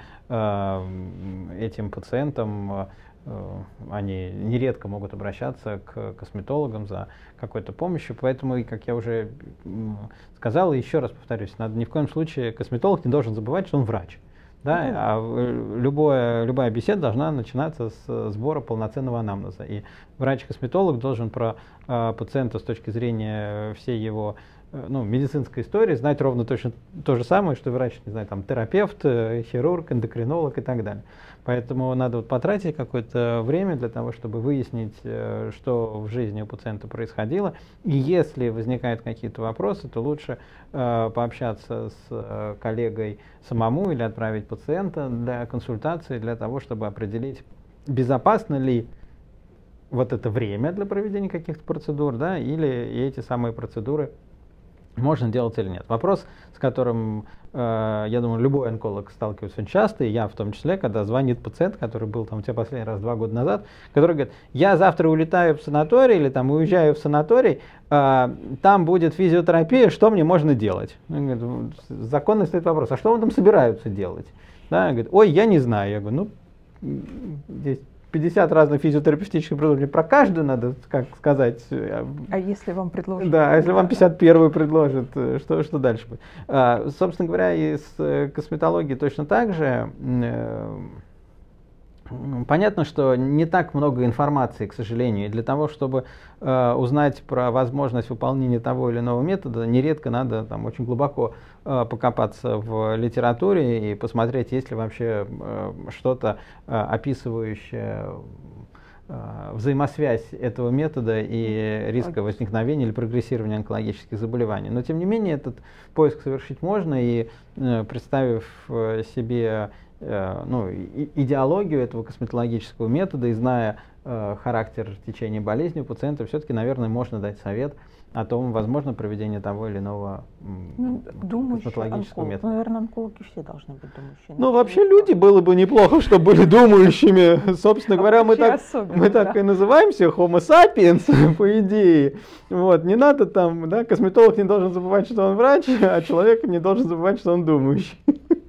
этим пациентам они нередко могут обращаться к косметологам за какой-то помощью. Поэтому, как я уже сказал, и еще раз повторюсь, надо ни в коем случае, косметолог не должен забывать, что он врач. Да? Mm-hmm. А любое, любая беседа должна начинаться с сбора полноценного анамнеза. И врач-косметолог должен про э, пациента с точки зрения всей его э, ну, медицинской истории знать ровно точно то же самое, что врач, не знаю, там, терапевт, э, хирург, эндокринолог и так далее. Поэтому надо вот потратить какое-то время для того, чтобы выяснить, э, что в жизни у пациента происходило. И если возникают какие-то вопросы, то лучше э, пообщаться с э, коллегой самому или отправить пациента для консультации, для того, чтобы определить, безопасно ли вот это время для проведения каких-то процедур, да, или эти самые процедуры можно делать или нет. Вопрос, с которым, э, я думаю, любой онколог сталкивается очень часто, и я в том числе, когда звонит пациент, который был там у тебя последний раз два года назад, который говорит, я завтра улетаю в санаторий или там уезжаю в санаторий, э, там будет физиотерапия, что мне можно делать? Он говорит, законно стоит вопрос, а что вам там собираются делать? Да, он говорит, ой, я не знаю. Я говорю, ну, здесь пятьдесят разных физиотерапевтических процедур, про каждую надо, как сказать. А если вам предложат? Да, а если вам пятьдесят первую предложат, что, что дальше будет? А, собственно говоря, и с косметологией точно так же. Понятно, что не так много информации, к сожалению, и для того, чтобы э, узнать про возможность выполнения того или иного метода, нередко надо там, очень глубоко э, покопаться в литературе и посмотреть, есть ли вообще э, что-то э, описывающее э, взаимосвязь этого метода и риска возникновения или прогрессирования онкологических заболеваний. Но тем не менее этот поиск совершить можно, и э, представив э, себе ну, идеологию этого косметологического метода и зная э, характер течения болезни у пациента, все-таки, наверное, можно дать совет о том, возможно, проведение того или иного ну, косметологического онколог. метода. Наверное, онкологи все должны быть думающими. Ну, вообще люди было бы неплохо, чтобы были думающими. Собственно говоря, мы так, мы так и называемся, Homo sapiens, по идее. Вот, не надо там, да, косметолог не должен забывать, что он врач, а человек не должен забывать, что он думающий.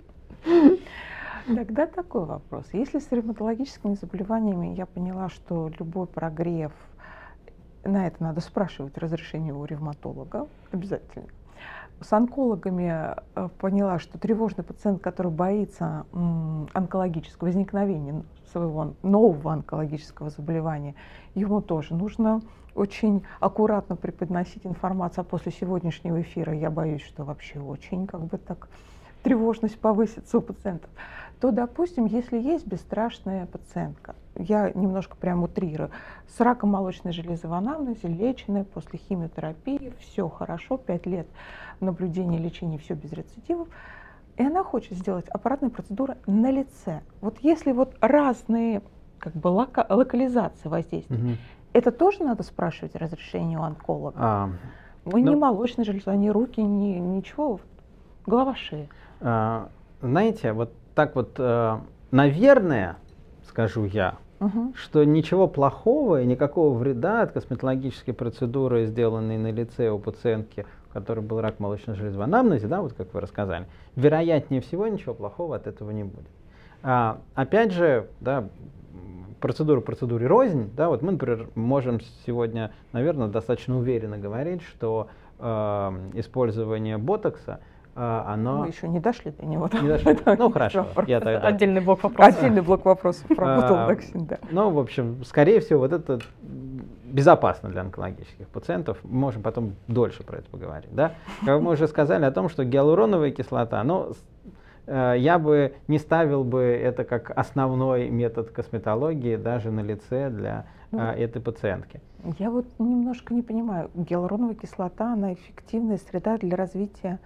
Тогда такой вопрос. Если с ревматологическими заболеваниями я поняла, что любой прогрев, на это надо спрашивать разрешение у ревматолога, обязательно. С онкологами поняла, что тревожный пациент, который боится онкологического возникновения своего нового онкологического заболевания, ему тоже нужно очень аккуратно преподносить информацию. А после сегодняшнего эфира я боюсь, что вообще очень как бы так тревожность повысится у пациентов, то, допустим, если есть бесстрашная пациентка, я немножко прям утрирую, с раком молочной железы в анамнезе, леченная после химиотерапии, все хорошо, пять лет наблюдения, лечения, все без рецидивов, и она хочет сделать аппаратные процедуры на лице. Вот если вот разные как бы лока локализации воздействия, угу. это тоже надо спрашивать разрешение у онколога? А, Вы ну, не молочная железа, ни руки, ни, ничего, голова, шея. А, знаете, вот так вот, э, наверное, скажу я, угу. что ничего плохого и никакого вреда от косметологической процедуры, сделанной на лице у пациентки, у которой был рак молочной железы в анамнезе, да, вот как вы рассказали, вероятнее всего ничего плохого от этого не будет. А, опять же, да, процедура процедуре рознь, да, вот мы, например, можем сегодня, наверное, достаточно уверенно говорить, что э, использование ботокса, э, оно... Мы еще не дошли до него. Не дошли. Ну, хорошо. Я тогда... Отдельный блок вопросов. Отдельный блок вопросов про ботоксин, да. Ну, в общем, скорее всего, вот это безопасно для онкологических пациентов. Мы можем потом дольше про это поговорить, да. Как мы уже сказали о том, что гиалуроновая кислота, ну, я бы не ставил бы это как основной метод косметологии даже на лице для ну, а, этой пациентки. Я вот немножко не понимаю, гиалуроновая кислота, она эффективная среда для развития?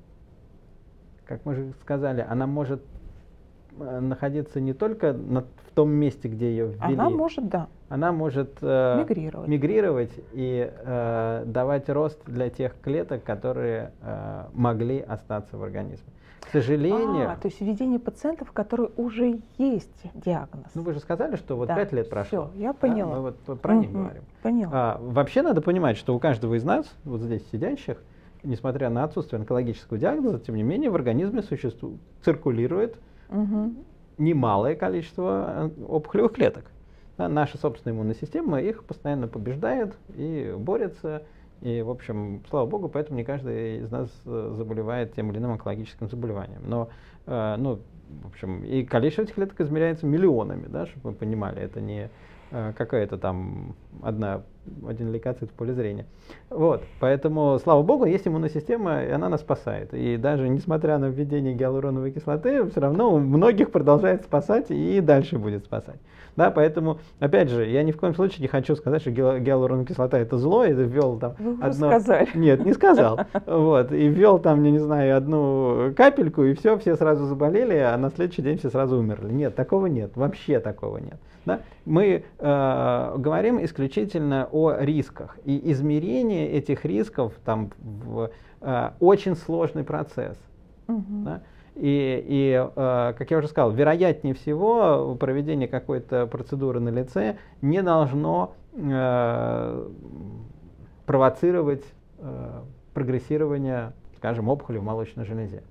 Как мы же сказали, она может находиться не только на, в том месте, где ее ввели. Она может, да. Она может э, мигрировать. мигрировать и э, давать рост для тех клеток, которые э, могли остаться в организме. К сожалению... А, то есть введение пациентов, которые уже есть диагноз. Ну, вы же сказали, что вот да, пять лет прошло. Все, я поняла. Да, мы вот про них угу, говорим. Поняла. А, вообще надо понимать, что у каждого из нас, вот здесь сидящих, несмотря на отсутствие онкологического диагноза, тем не менее в организме существует, циркулирует угу. немалое количество опухолевых клеток. Да, наша собственная иммунная система их постоянно побеждает и борется. И, в общем, слава богу, поэтому не каждый из нас заболевает тем или иным онкологическим заболеванием. Но, э, ну, в общем, и количество этих клеток измеряется миллионами, да, чтобы вы понимали, это не э, какая-то там одна, один лейкоцит в поле зрения. Вот, поэтому, слава богу, есть иммунная система, и она нас спасает. И даже несмотря на введение гиалуроновой кислоты, все равно многих продолжает спасать и дальше будет спасать. Да, поэтому, опять же, я ни в коем случае не хочу сказать, что гиалуроновая кислота это зло, и ввел там Вы одно... сказали. Нет, не сказал. Вот, и ввел там, я не знаю, одну капельку, и все, все сразу заболели, а на следующий день все сразу умерли. Нет, такого нет, вообще такого нет. Да? Мы э, говорим исключительно о рисках, и измерение этих рисков там в, э, очень сложный процесс. Угу. Да? И, и э, как я уже сказал, вероятнее всего проведение какой-то процедуры на лице не должно э, провоцировать э, прогрессирование, скажем, опухоли в молочной железе.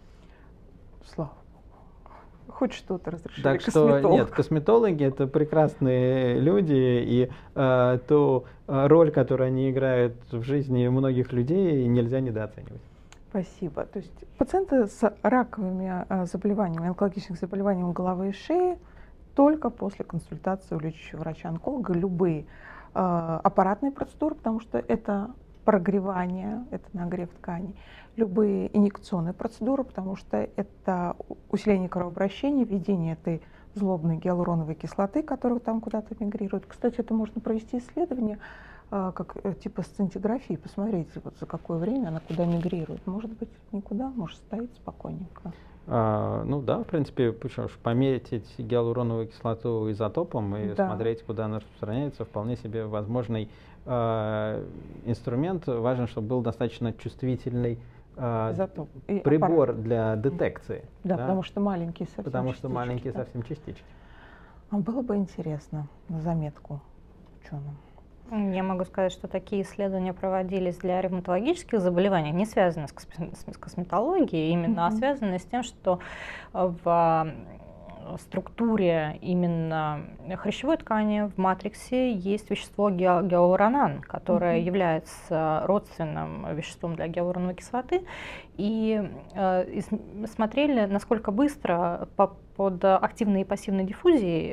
Слава Богу. Хоть что-то разрешили Так что нет, косметологи это прекрасные люди, и э, ту роль, которую они играют в жизни многих людей, нельзя недооценивать. Спасибо. То есть пациенты с раковыми заболеваниями, онкологическими заболеваниями головы и шеи только после консультации у лечащего врача-онколога, любые э, аппаратные процедуры, потому что это прогревание, это нагрев тканей, любые инъекционные процедуры, потому что это усиление кровообращения, введение этой злобной гиалуроновой кислоты, которая там куда-то мигрирует. Кстати, это можно провести исследование, как типа сцинтиграфии, посмотреть, вот за какое время она куда мигрирует. Может быть, никуда, может стоит спокойненько. А, ну да, в принципе, почему же пометить гиалуроновую кислоту изотопом и да. смотреть, куда она распространяется, вполне себе возможный э, инструмент. Важно, чтобы был достаточно чувствительный э, прибор аппарат. Для детекции. Да, да, потому что маленькие совсем Потому частички, что маленькие да. совсем частички. А было бы интересно на заметку ученым. Я могу сказать, что такие исследования проводились для ревматологических заболеваний, не связанные с косметологией, именно, mm-hmm. а связанные с тем, что в структуре именно хрящевой ткани в матриксе есть вещество гиалуронан, которое mm-hmm. является родственным веществом для гиалуроновой кислоты. И, э, и смотрели, насколько быстро по, под активной и пассивной диффузией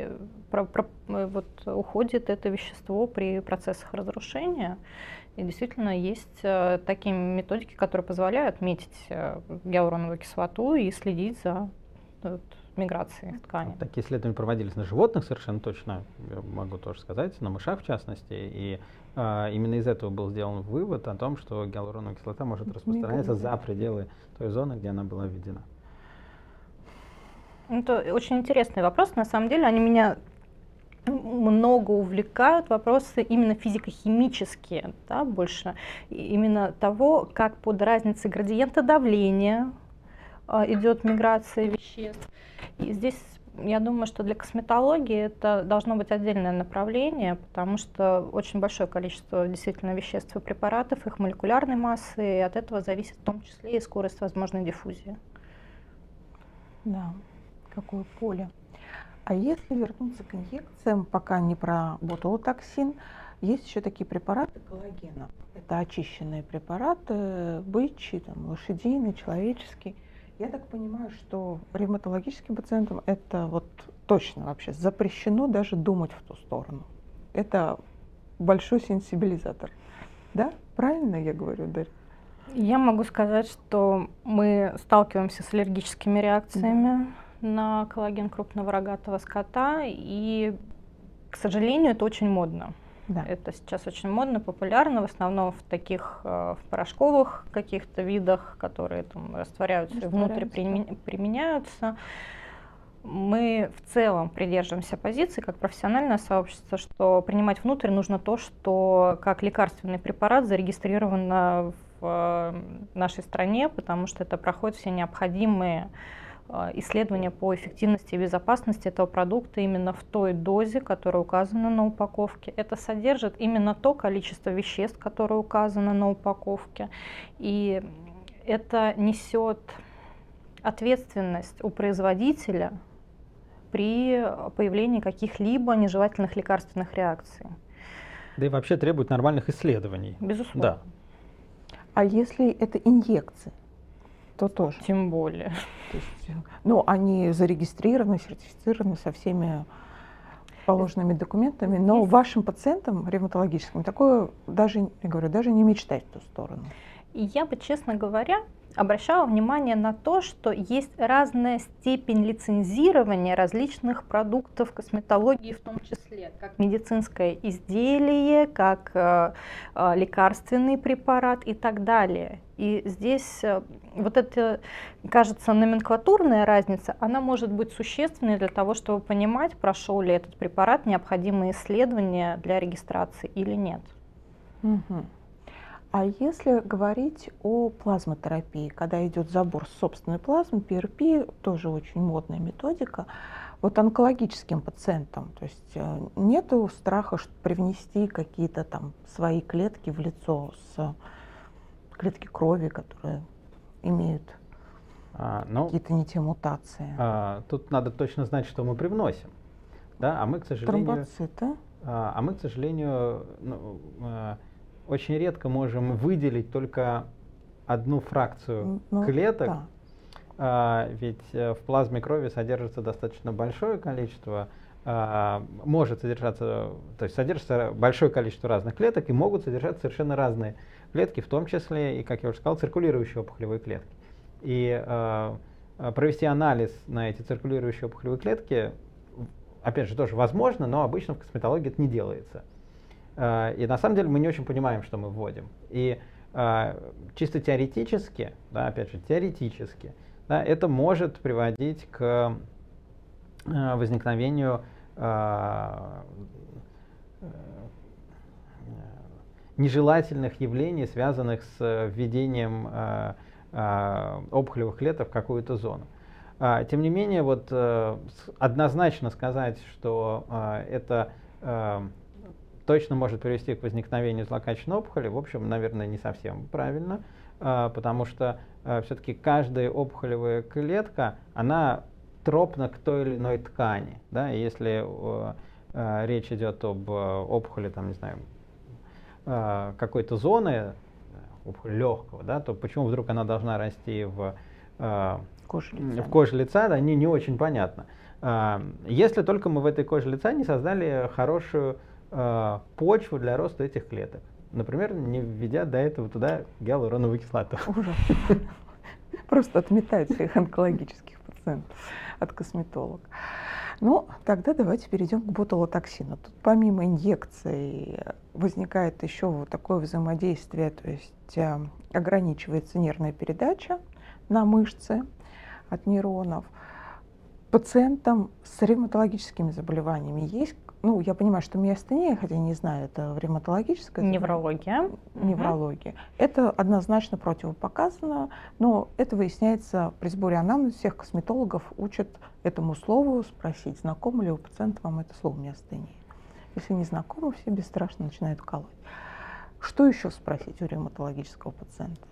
про, про, вот, уходит это вещество при процессах разрушения. И действительно есть э, такие методики, которые позволяют метить э, гиалуроновую кислоту и следить за вот, миграцией ткани. Такие исследования проводились на животных совершенно точно, я могу тоже сказать, на мышах в частности. И э, именно из этого был сделан вывод о том, что гиалуроновая кислота может распространяться за пределы той зоны, где она была введена. Это очень интересный вопрос. На самом деле они меня много увлекают, вопросы именно физико-химические, да, больше именно того, как под разницей градиента давления э, идет миграция веществ. И здесь я думаю, что для косметологии это должно быть отдельное направление, потому что очень большое количество действительно веществ и препаратов, их молекулярной массы, и от этого зависит в том числе и скорость возможной диффузии. Да, какое поле. А если вернуться к инъекциям, пока не про ботулотоксин, есть еще такие препараты коллагена. Это очищенные препараты, бычьи, там, лошадиный, человеческий. Я так понимаю, что ревматологическим пациентам это вот точно вообще запрещено даже думать в ту сторону. Это большой сенсибилизатор. Да? Правильно я говорю, Дарья? Я могу сказать, что мы сталкиваемся с аллергическими реакциями да. на коллаген крупного рогатого скота, и, к сожалению, это очень модно. Да. Это сейчас очень модно, популярно, в основном в таких в порошковых каких-то видах, которые там растворяются и внутрь применяются. Мы в целом придерживаемся позиции, как профессиональное сообщество, что принимать внутрь нужно то, что как лекарственный препарат зарегистрировано в нашей стране, потому что это проходит все необходимые исследования по эффективности и безопасности этого продукта именно в той дозе, которая указана на упаковке. Это содержит именно то количество веществ, которое указано на упаковке. И это несет ответственность у производителя при появлении каких-либо нежелательных лекарственных реакций. Да и вообще требует нормальных исследований. Безусловно. Да. А если это инъекции? То тоже. Тем более. То есть, ну, они зарегистрированы, сертифицированы со всеми положенными документами, но Есть. вашим пациентам ревматологическим такое даже, я говорю, даже не мечтать в ту сторону. И я бы, честно говоря, обращала внимание на то, что есть разная степень лицензирования различных продуктов косметологии в том числе, как медицинское изделие, как э, э, лекарственный препарат и так далее. И здесь э, вот эта, кажется, номенклатурная разница, она может быть существенной для того, чтобы понимать, прошел ли этот препарат необходимые исследования для регистрации или нет. Угу. А если говорить о плазмотерапии, когда идет забор собственной плазмы, пи эр пи, тоже очень модная методика, вот онкологическим пациентам, то есть нету страха привнести какие-то там свои клетки в лицо, с клетки крови, которые имеют а, ну, какие-то не те мутации? А, тут надо точно знать, что мы привносим, да, а мы, к сожалению... Тромбоциты. А, а мы, к сожалению, ну, а, очень редко можем выделить только одну фракцию ну, клеток, да. а, ведь в плазме крови содержится достаточно большое количество, а, может содержаться, то есть содержится большое количество разных клеток и могут содержаться совершенно разные клетки, в том числе и, как я уже сказал, циркулирующие опухолевые клетки. И а, провести анализ на эти циркулирующие опухолевые клетки, опять же, тоже возможно, но обычно в косметологии это не делается. И на самом деле мы не очень понимаем, что мы вводим. И э, чисто теоретически, да, опять же, теоретически, да, это может приводить к э, возникновению э, э, нежелательных явлений, связанных с введением э, э, опухолевых клеток в какую-то зону. Э, тем не менее, вот, э, однозначно сказать, что э, это э, точно может привести к возникновению злокачественной опухоли, в общем, наверное, не совсем правильно, потому что все-таки каждая опухолевая клетка, она тропна к той или иной ткани. Да? И если речь идет об опухоли, там, не знаю, какой-то зоны, опухоль легкого, да, то почему вдруг она должна расти в, коже лица, в коже лица, да, не, не очень понятно. Если только мы в этой коже лица не создали хорошую почву для роста этих клеток. Например, не введя до этого туда гиалуроновую кислоту. Ужас. Просто отметают всех онкологических пациентов от косметолога. Ну, тогда давайте перейдем к ботулотоксину. Тут помимо инъекций возникает еще вот такое взаимодействие, то есть э, ограничивается нервная передача на мышцы от нейронов. Пациентам с ревматологическими заболеваниями есть, ну, я понимаю, что миостения, хотя не знаю, это ревматологическая неврология. Неврология. Угу. Это однозначно противопоказано, но это выясняется при сборе анамнеза. Всех косметологов учат этому слову спросить, знакомо ли у пациента вам это слово миостения. Если не знакомо, все бесстрашно начинают колоть. Что еще спросить у ревматологического пациента?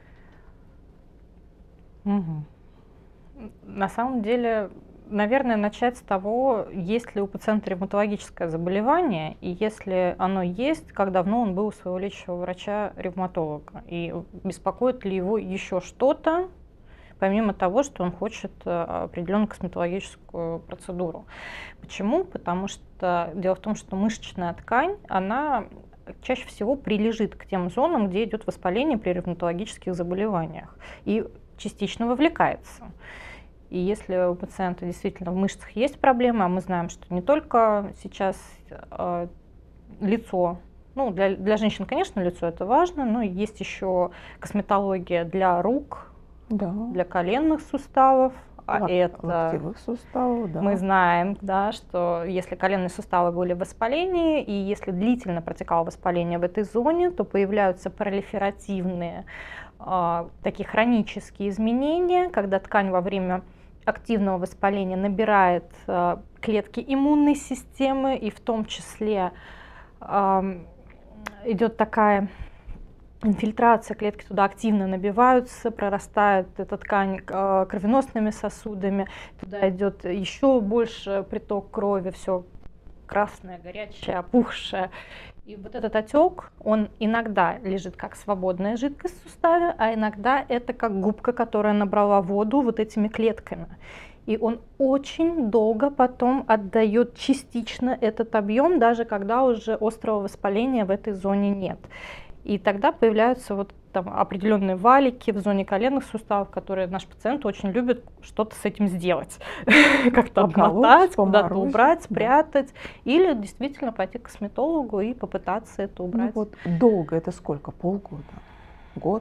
Угу. На самом деле, наверное, начать с того, есть ли у пациента ревматологическое заболевание, и если оно есть, как давно он был у своего лечащего врача-ревматолога, и беспокоит ли его еще что-то, помимо того, что он хочет определенную косметологическую процедуру. Почему? Потому что дело в том, что мышечная ткань, она чаще всего прилежит к тем зонам, где идет воспаление при ревматологических заболеваниях, и частично вовлекается. И если у пациента действительно в мышцах есть проблемы, а мы знаем, что не только сейчас э, лицо, ну для, для женщин, конечно, лицо это важно, но есть еще косметология для рук, да. Для коленных суставов. А Лак, это локтевых суставов, да. Мы знаем, да, что если коленные суставы были в воспалении, и если длительно протекало воспаление в этой зоне, то появляются пролиферативные э, такие хронические изменения, когда ткань во время активного воспаления набирает э, клетки иммунной системы, и в том числе э, идет такая инфильтрация, клетки туда активно набиваются, прорастает эта ткань э, кровеносными сосудами, туда идет еще больше приток крови, все красное, горячее, опухшее. И вот этот отек, он иногда лежит как свободная жидкость в суставе, а иногда это как губка, которая набрала воду вот этими клетками. И он очень долго потом отдает частично этот объем, даже когда уже острого воспаления в этой зоне нет. И тогда появляются вот там определенные валики в зоне коленных суставов, которые наш пациент очень любит что-то с этим сделать. Как-то обмотать, куда-то убрать, спрятать. Или действительно пойти к косметологу и попытаться это убрать. Ну вот долго это сколько? Полгода? Год?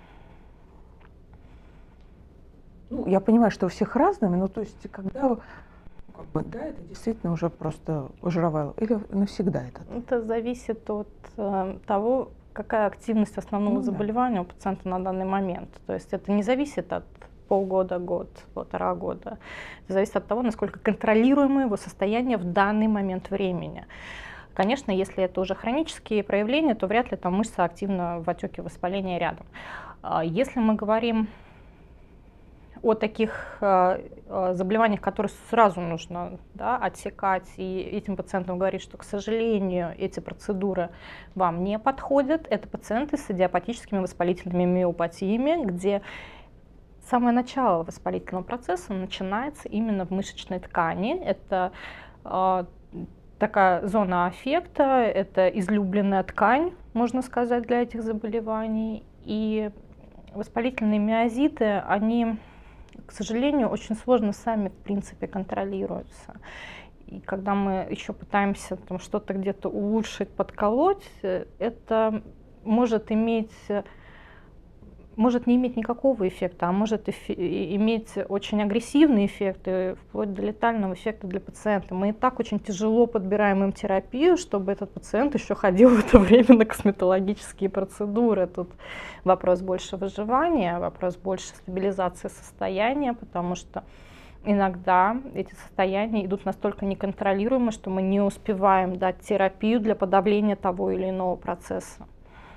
Ну, я понимаю, что у всех разными, но то есть когда... Как бы, да, это действительно уже просто жировая... Или навсегда это? Это зависит от э, того, какая активность основного ну, заболевания да. у пациента на данный момент. То есть это не зависит от полгода, год, полтора года. Это зависит от того, насколько контролируемо его состояние в данный момент времени. Конечно, если это уже хронические проявления, то вряд ли там мышца активна в отеке воспаления рядом. Если мы говорим о таких э, заболеваниях, которые сразу нужно да, отсекать, и этим пациентам говорить, что, к сожалению, эти процедуры вам не подходят. Это пациенты с идиопатическими воспалительными миопатиями, где самое начало воспалительного процесса начинается именно в мышечной ткани. Это э, такая зона аффекта, это излюбленная ткань, можно сказать, для этих заболеваний. И воспалительные миозиты, они... к сожалению, очень сложно сами, в принципе, контролируются. И когда мы еще пытаемся там что-то где-то улучшить, подколоть, это может иметь, может не иметь никакого эффекта, а может иметь очень агрессивные эффекты, вплоть до летального эффекта для пациента. Мы и так очень тяжело подбираем им терапию, чтобы этот пациент еще ходил в это время на косметологические процедуры. Тут вопрос больше выживания, вопрос больше стабилизации состояния, потому что иногда эти состояния идут настолько неконтролируемо, что мы не успеваем дать терапию для подавления того или иного процесса.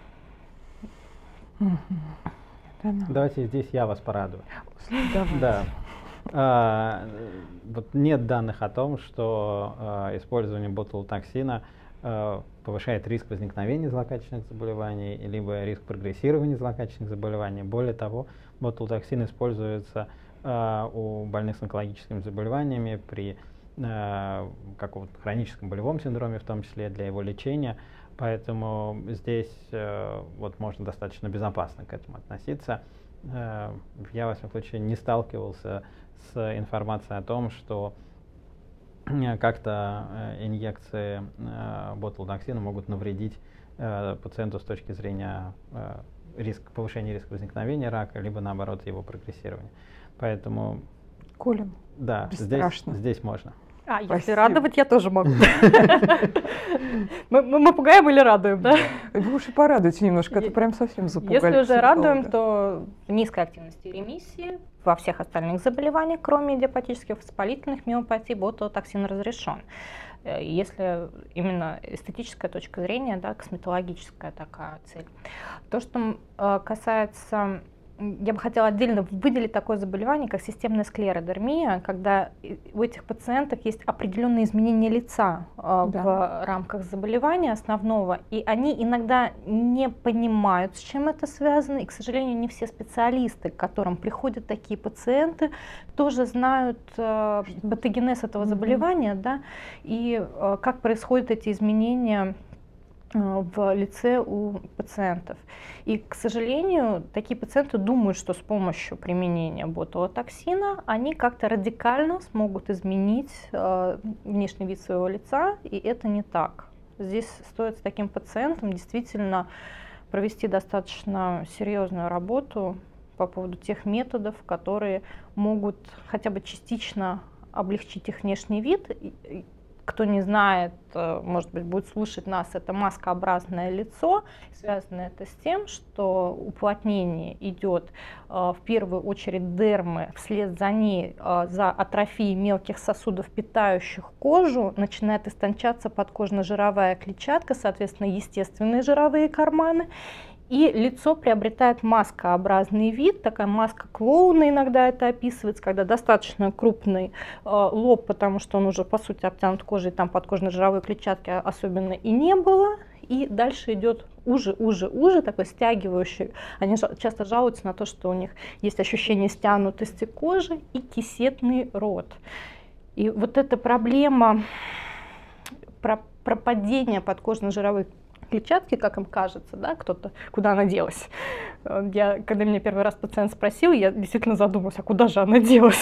Давайте здесь я вас порадую. Давайте. Да. А, вот нет данных о том, что а, использование ботулотоксина а, повышает риск возникновения злокачественных заболеваний, либо риск прогрессирования злокачественных заболеваний. Более того, ботулотоксин используется э, у больных с онкологическими заболеваниями при э, каком-то хроническом болевом синдроме, в том числе для его лечения. Поэтому здесь э, вот можно достаточно безопасно к этому относиться. Э, я, во всяком случае, не сталкивался с информацией о том, что как-то э, инъекции э, ботулодоксина могут навредить э, пациенту с точки зрения э, риск, повышения риска возникновения рака, либо наоборот его прогрессирования. Поэтому, Колин, да, здесь, здесь можно. А, Спасибо. если радовать, я тоже могу. Мы, мы пугаем или радуем, да? Вы уж и порадуйте немножко, это прям совсем запугали. Если уже радуем, то низкой активности ремиссии во всех остальных заболеваниях, кроме идиопатических воспалительных миопатий, ботулотоксин разрешен. Если именно эстетическая точка зрения, да, косметологическая такая цель. То, что касается... Я бы хотела отдельно выделить такое заболевание, как системная склеродермия, когда у этих пациентов есть определенные изменения лица да. в рамках заболевания основного, и они иногда не понимают, с чем это связано, и, к сожалению, не все специалисты, к которым приходят такие пациенты, тоже знают э, патогенез этого заболевания, mm-hmm. да, и э, как происходят эти изменения в лице у пациентов. И, к сожалению, такие пациенты думают, что с помощью применения ботулотоксина они как-то радикально смогут изменить э, внешний вид своего лица, и это не так. Здесь стоит с таким пациентом действительно провести достаточно серьезную работу по поводу тех методов, которые могут хотя бы частично облегчить их внешний вид. Кто не знает, может быть, будет слушать нас, это маскообразное лицо. Связано это с тем, что уплотнение идет в первую очередь дермы, вслед за ней за атрофией мелких сосудов, питающих кожу, начинает истончаться подкожно-жировая клетчатка, соответственно, естественные жировые карманы. И лицо приобретает маскообразный вид, такая маска клоуна иногда это описывается, когда достаточно крупный э, лоб, потому что он уже по сути обтянут кожей, там подкожно-жировой клетчатки особенно и не было. И дальше идет уже, уже, уже, такой стягивающий. Они часто жалуются на то, что у них есть ощущение стянутости кожи и кисетный рот. И вот эта проблема пропадения подкожно-жировой клетчатки, как им кажется, да, кто-то, куда она делась. Я, когда меня первый раз пациент спросил, я действительно задумалась, а куда же она делась?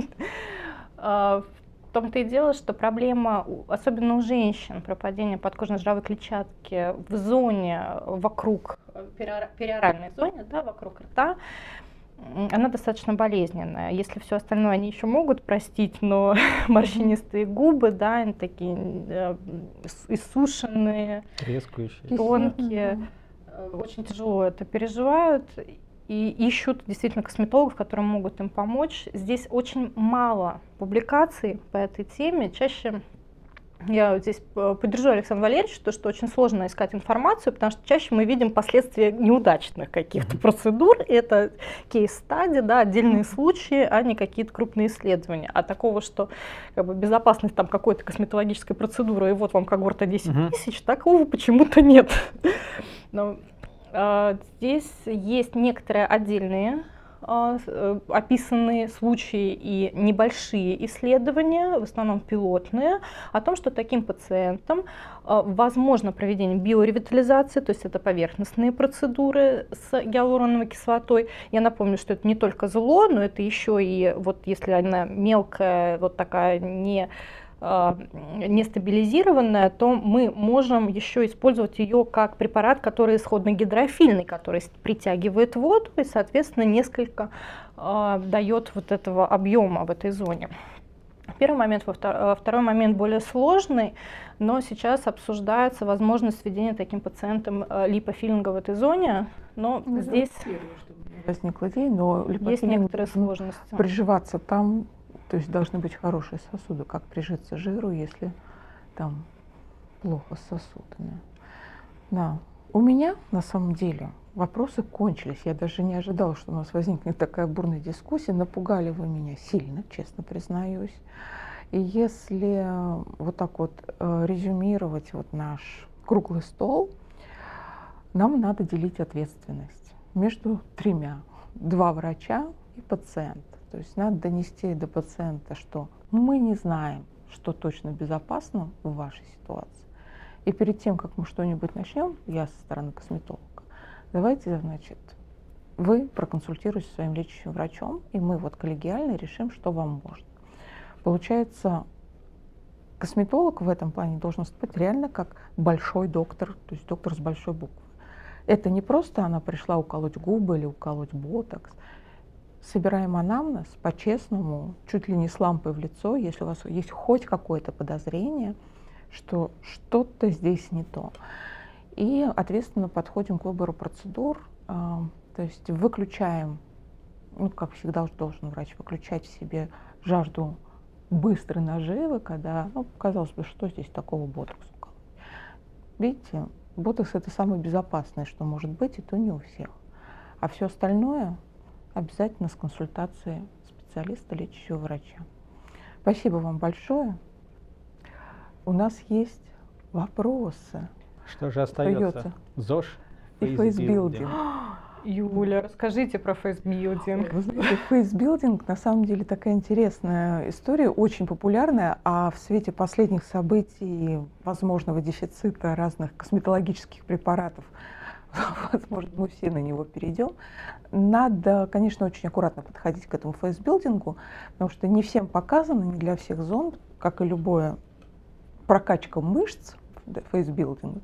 В том-то и дело, что проблема, особенно у женщин, пропадения подкожно-жировой клетчатки в зоне вокруг, периоральной зоне, да, вокруг рта, она достаточно болезненная. Если все остальное они еще могут простить, но морщинистые губы, да, они такие э, иссушенные, трескающие, тонкие, очень тяжело это переживают и ищут действительно косметологов, которые могут им помочь. Здесь очень мало публикаций по этой теме, чаще... Я здесь поддержу Александра Валерьевича, то, что очень сложно искать информацию, потому что чаще мы видим последствия неудачных каких-то mm-hmm. процедур. Это кейс-стади, да, отдельные случаи, а не какие-то крупные исследования. А такого, что как бы, безопасность там, какой-то косметологической процедуры, и вот вам когорта десять mm-hmm. тысяч, такого почему-то нет. Но, а, здесь есть некоторые отдельные описанные случаи и небольшие исследования, в основном пилотные, о том, что таким пациентам возможно проведение биоревитализации, то есть это поверхностные процедуры с гиалуроновой кислотой. Я напомню, что это не только зло, но это еще и, вот если она мелкая, вот такая не нестабилизированная, то мы можем еще использовать ее как препарат, который исходно гидрофильный, который притягивает воду и, соответственно, несколько э, дает вот этого объема в этой зоне. Первый момент, второй момент более сложный, но сейчас обсуждается возможность введения таким пациентам липофилинга в этой зоне, но ну, здесь возникла идея, но есть некоторые сложности. Приживаться там. То есть должны быть хорошие сосуды, как прижиться жиру, если там плохо с сосудами. Да. У меня на самом деле вопросы кончились. Я даже не ожидала, что у нас возникнет такая бурная дискуссия. Напугали вы меня сильно, честно признаюсь. И если вот так вот резюмировать вот наш круглый стол, нам надо делить ответственность между тремя. Два врача и пациент. То есть надо донести до пациента, что мы не знаем, что точно безопасно в вашей ситуации. И перед тем, как мы что-нибудь начнем, я со стороны косметолога, давайте, значит, вы проконсультируетесь со своим лечащим врачом, и мы вот коллегиально решим, что вам можно. Получается, косметолог в этом плане должен выступать реально как большой доктор, то есть доктор с большой буквы. Это не просто она пришла уколоть губы или уколоть ботокс. Собираем анамнез по-честному, чуть ли не с лампой в лицо, если у вас есть хоть какое-то подозрение, что что-то здесь не то. И ответственно подходим к выбору процедур, э, то есть выключаем, ну, как всегда должен врач, выключать в себе жажду быстрой наживы, когда, ну, казалось бы, что здесь такого ботокса уколоть. Видите, ботокс — это самое безопасное, что может быть, и то не у всех. А все остальное обязательно с консультацией специалиста, лечащего врача. Спасибо вам большое. У нас есть вопросы. Что же остается? ЗОЖ и фейсбилдинг. Юля, расскажите про фейсбилдинг. Вы знаете, фейсбилдинг на самом деле такая интересная история, очень популярная, а в свете последних событий, возможного дефицита разных косметологических препаратов, возможно, мы все на него перейдем. Надо, конечно, очень аккуратно подходить к этому фейсбилдингу, потому что не всем показано, не для всех зон, как и любое прокачка мышц, фейсбилдинга,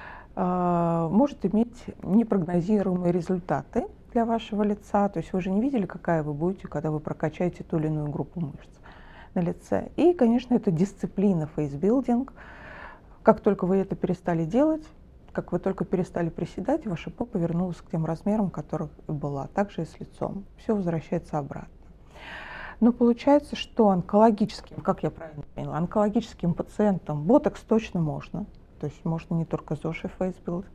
может иметь непрогнозируемые результаты для вашего лица. То есть вы же не видели, какая вы будете, когда вы прокачаете ту или иную группу мышц на лице. И, конечно, это дисциплина фейсбилдинг. Как только вы это перестали делать, как вы только перестали приседать, ваша попа вернулась к тем размерам, которых и была. Также и с лицом. Все возвращается обратно. Но получается, что онкологическим, как я правильно поняла, онкологическим пациентам ботокс точно можно. То есть можно не только ЗОЖ и фейсбилдинг.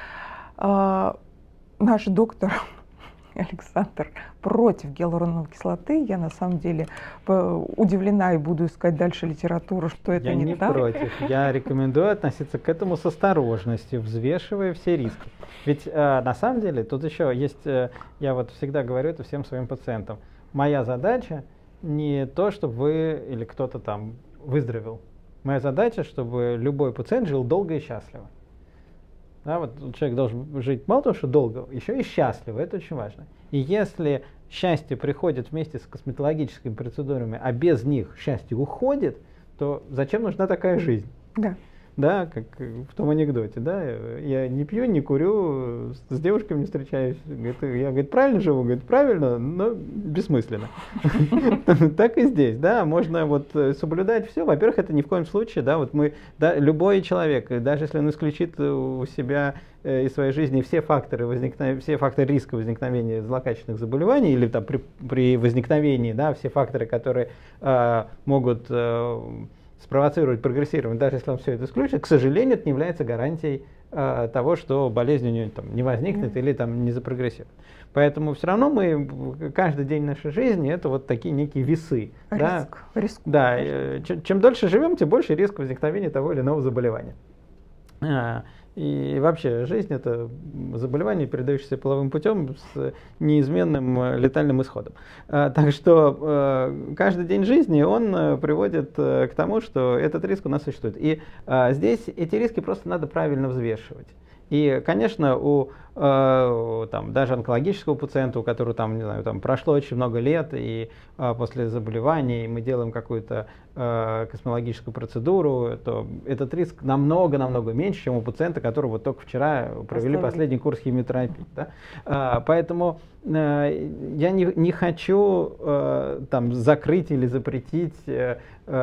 А, наш доктор Александр против гиалуроновой кислоты. Я на самом деле удивлена и буду искать дальше литературу, что это я не, не так. против. Я рекомендую относиться к этому с осторожностью, взвешивая все риски. Ведь э, на самом деле тут еще есть, э, я вот всегда говорю это всем своим пациентам, моя задача не то, чтобы вы или кто-то там выздоровел. Моя задача, чтобы любой пациент жил долго и счастливо. Да, вот человек должен жить мало того, что долго, еще и счастливо. Это очень важно. И если счастье приходит вместе с косметологическими процедурами, а без них счастье уходит, то зачем нужна такая жизнь? Да. Да, как в том анекдоте, да, я не пью, не курю, с девушками не встречаюсь. Говорит, я, говорит, правильно живу? Говорит, правильно, но бессмысленно. Так и здесь, да, можно вот соблюдать все. Во-первых, это ни в коем случае, да, вот мы, да, любой человек, даже если он исключит у себя из своей жизни все факторы возникновения, все факторы риска возникновения злокачественных заболеваний или там при, при возникновении, да, все факторы, которые э, могут э, спровоцировать прогрессирование, даже если он все это исключит, к сожалению, это не является гарантией э, того, что болезнь у него там не возникнет mm. или там не запрогрессирует. Поэтому все равно мы каждый день нашей жизни это вот такие некие весы. Риск. Да, Риск. да, э, чем, чем дольше живем, тем больше риск возникновения того или иного заболевания. А, и вообще жизнь — это заболевание, передающееся половым путем с неизменным летальным исходом. А, так что а, каждый день жизни он а, приводит а, к тому, что этот риск у нас существует. И а, здесь эти риски просто надо правильно взвешивать. И, конечно, у э, там, даже онкологического пациента, у которого там, не знаю, там, прошло очень много лет, и э, после заболевания мы делаем какую-то э, косметологическую процедуру, то этот риск намного-намного меньше, чем у пациента, которого вот только вчера провели Поставили. последний курс химиотерапии. Да? Э, поэтому э, я не, не хочу э, там, закрыть или запретить э,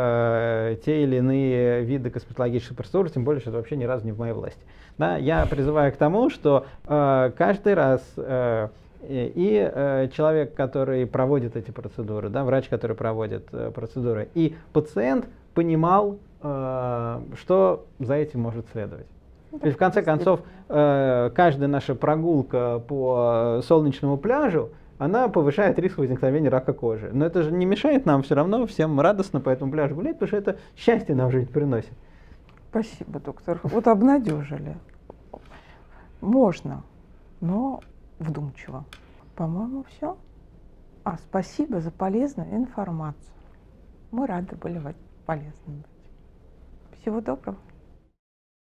э, те или иные виды косметологических процедур, тем более, что это вообще ни разу не в моей власти. Да, я призываю к тому, что э, каждый раз э, и э, человек, который проводит эти процедуры, да, врач, который проводит э, процедуры, и пациент понимал, э, что за этим может следовать. Ведь в конце концов, э, каждая наша прогулка по солнечному пляжу, она повышает риск возникновения рака кожи. Но это же не мешает нам все равно всем радостно по этому пляжу гулять, потому что это счастье нам в жизнь приносит. Спасибо, доктор. Вот обнадежили. Можно, но вдумчиво. По-моему, все. А, спасибо за полезную информацию. Мы рады были быть полезными. Всего доброго.